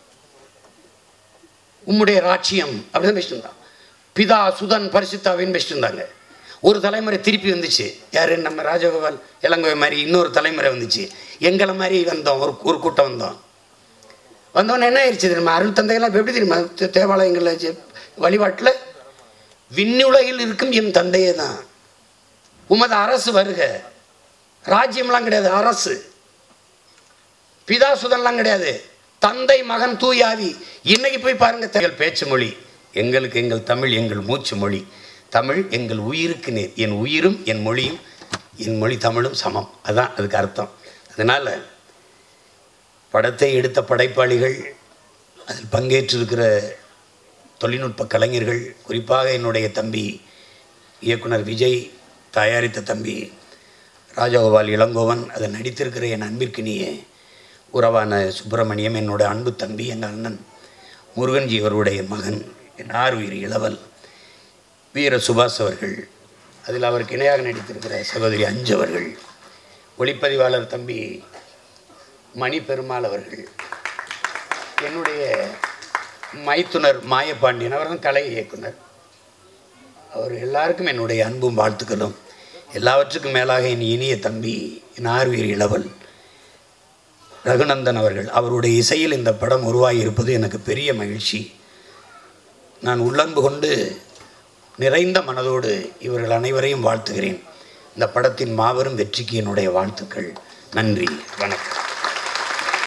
உம்முடைய ராட்சியம் அப்படின்னு பேசிட்டு இருந்தான். பிதா சுதன் பரிசுத்தாவின்னு பேசிட்டு இருந்தாங்க. ஒரு தலைமுறை திருப்பி வந்துச்சு. யார்? நம்ம ராஜகோபால் இளங்கோவை மாதிரி இன்னொரு தலைமுறை வந்துச்சு. எங்களை மாதிரி வந்தோம், ஒரு கூட்டம் வந்தோம். வந்தவொடனே என்ன ஆயிடுச்சு தெரியுமா? அருள் தந்தைகள்லாம் இப்போ எப்படி தெரியுமா? தேவாலயங்களில் வழிபாட்டில் விண்ணுலகில் இருக்கும் என் தந்தையே தான், உமது அரசு வருக. ராஜ்யம்லாம் கிடையாது, அரசு. பிதா சுதன்லாம் கிடையாது, தந்தை மகன் தூயாவி. இன்னைக்கு போய் பாருங்க, பேச்சு மொழி எங்களுக்கு எங்கள் தமிழ் எங்கள் மூச்சு மொழி. தமிழ் எங்கள் உயிருக்கு நேர். என் உயிரும் என் மொழியும் என் மொழி தமிழும் சமம். அதுதான் அதுக்கு அர்த்தம். அதனால் படத்தை எடுத்த படைப்பாளிகள், அதில் பங்கேற்றிருக்கிற தொழில்நுட்ப கலைஞர்கள், குறிப்பாக என்னுடைய தம்பி இயக்குனர் விஜய், தயாரித்த தம்பி ராஜகோபால் இளங்கோவன், அதை நடித்திருக்கிற என் அன்பிற்கினிய உறவான சுப்பிரமணியம், என்னோட அன்பு தம்பி, எங்கள் அண்ணன் முருகன்ஜி அவருடைய மகன், என் ஆறுயிர் இளவல் வீர சுபாஷ் அவர்கள், அதில் அவருக்கு இணையாக நடித்திருக்கிற சகோதரி அஞ்சு அவர்கள், ஒளிப்பதிவாளர் தம்பி மணி பெருமாள் அவர்கள், என்னுடைய மைத்துனர் மாயப்பாண்டியன், அவர் தான் கலை இயக்குனர். அவர் எல்லாருக்கும் என்னுடைய அன்பும் வாழ்த்துக்களும். எல்லாவற்றுக்கும் மேலாக என் இனிய தம்பி, என் ஆறுயிர் இளவல் ரகுநந்தன் அவர்கள், அவருடைய இசையில் இந்த படம் உருவாகி இருப்பது எனக்கு பெரிய மகிழ்ச்சி. நான் உள்ளன்பு கொண்டு நிறைந்த மனதோடு இவர்கள் அனைவரையும் வாழ்த்துகிறேன். இந்த படத்தின் மாபெரும் வெற்றிக்கு என்னுடைய வாழ்த்துக்கள். நன்றி, வணக்கம்.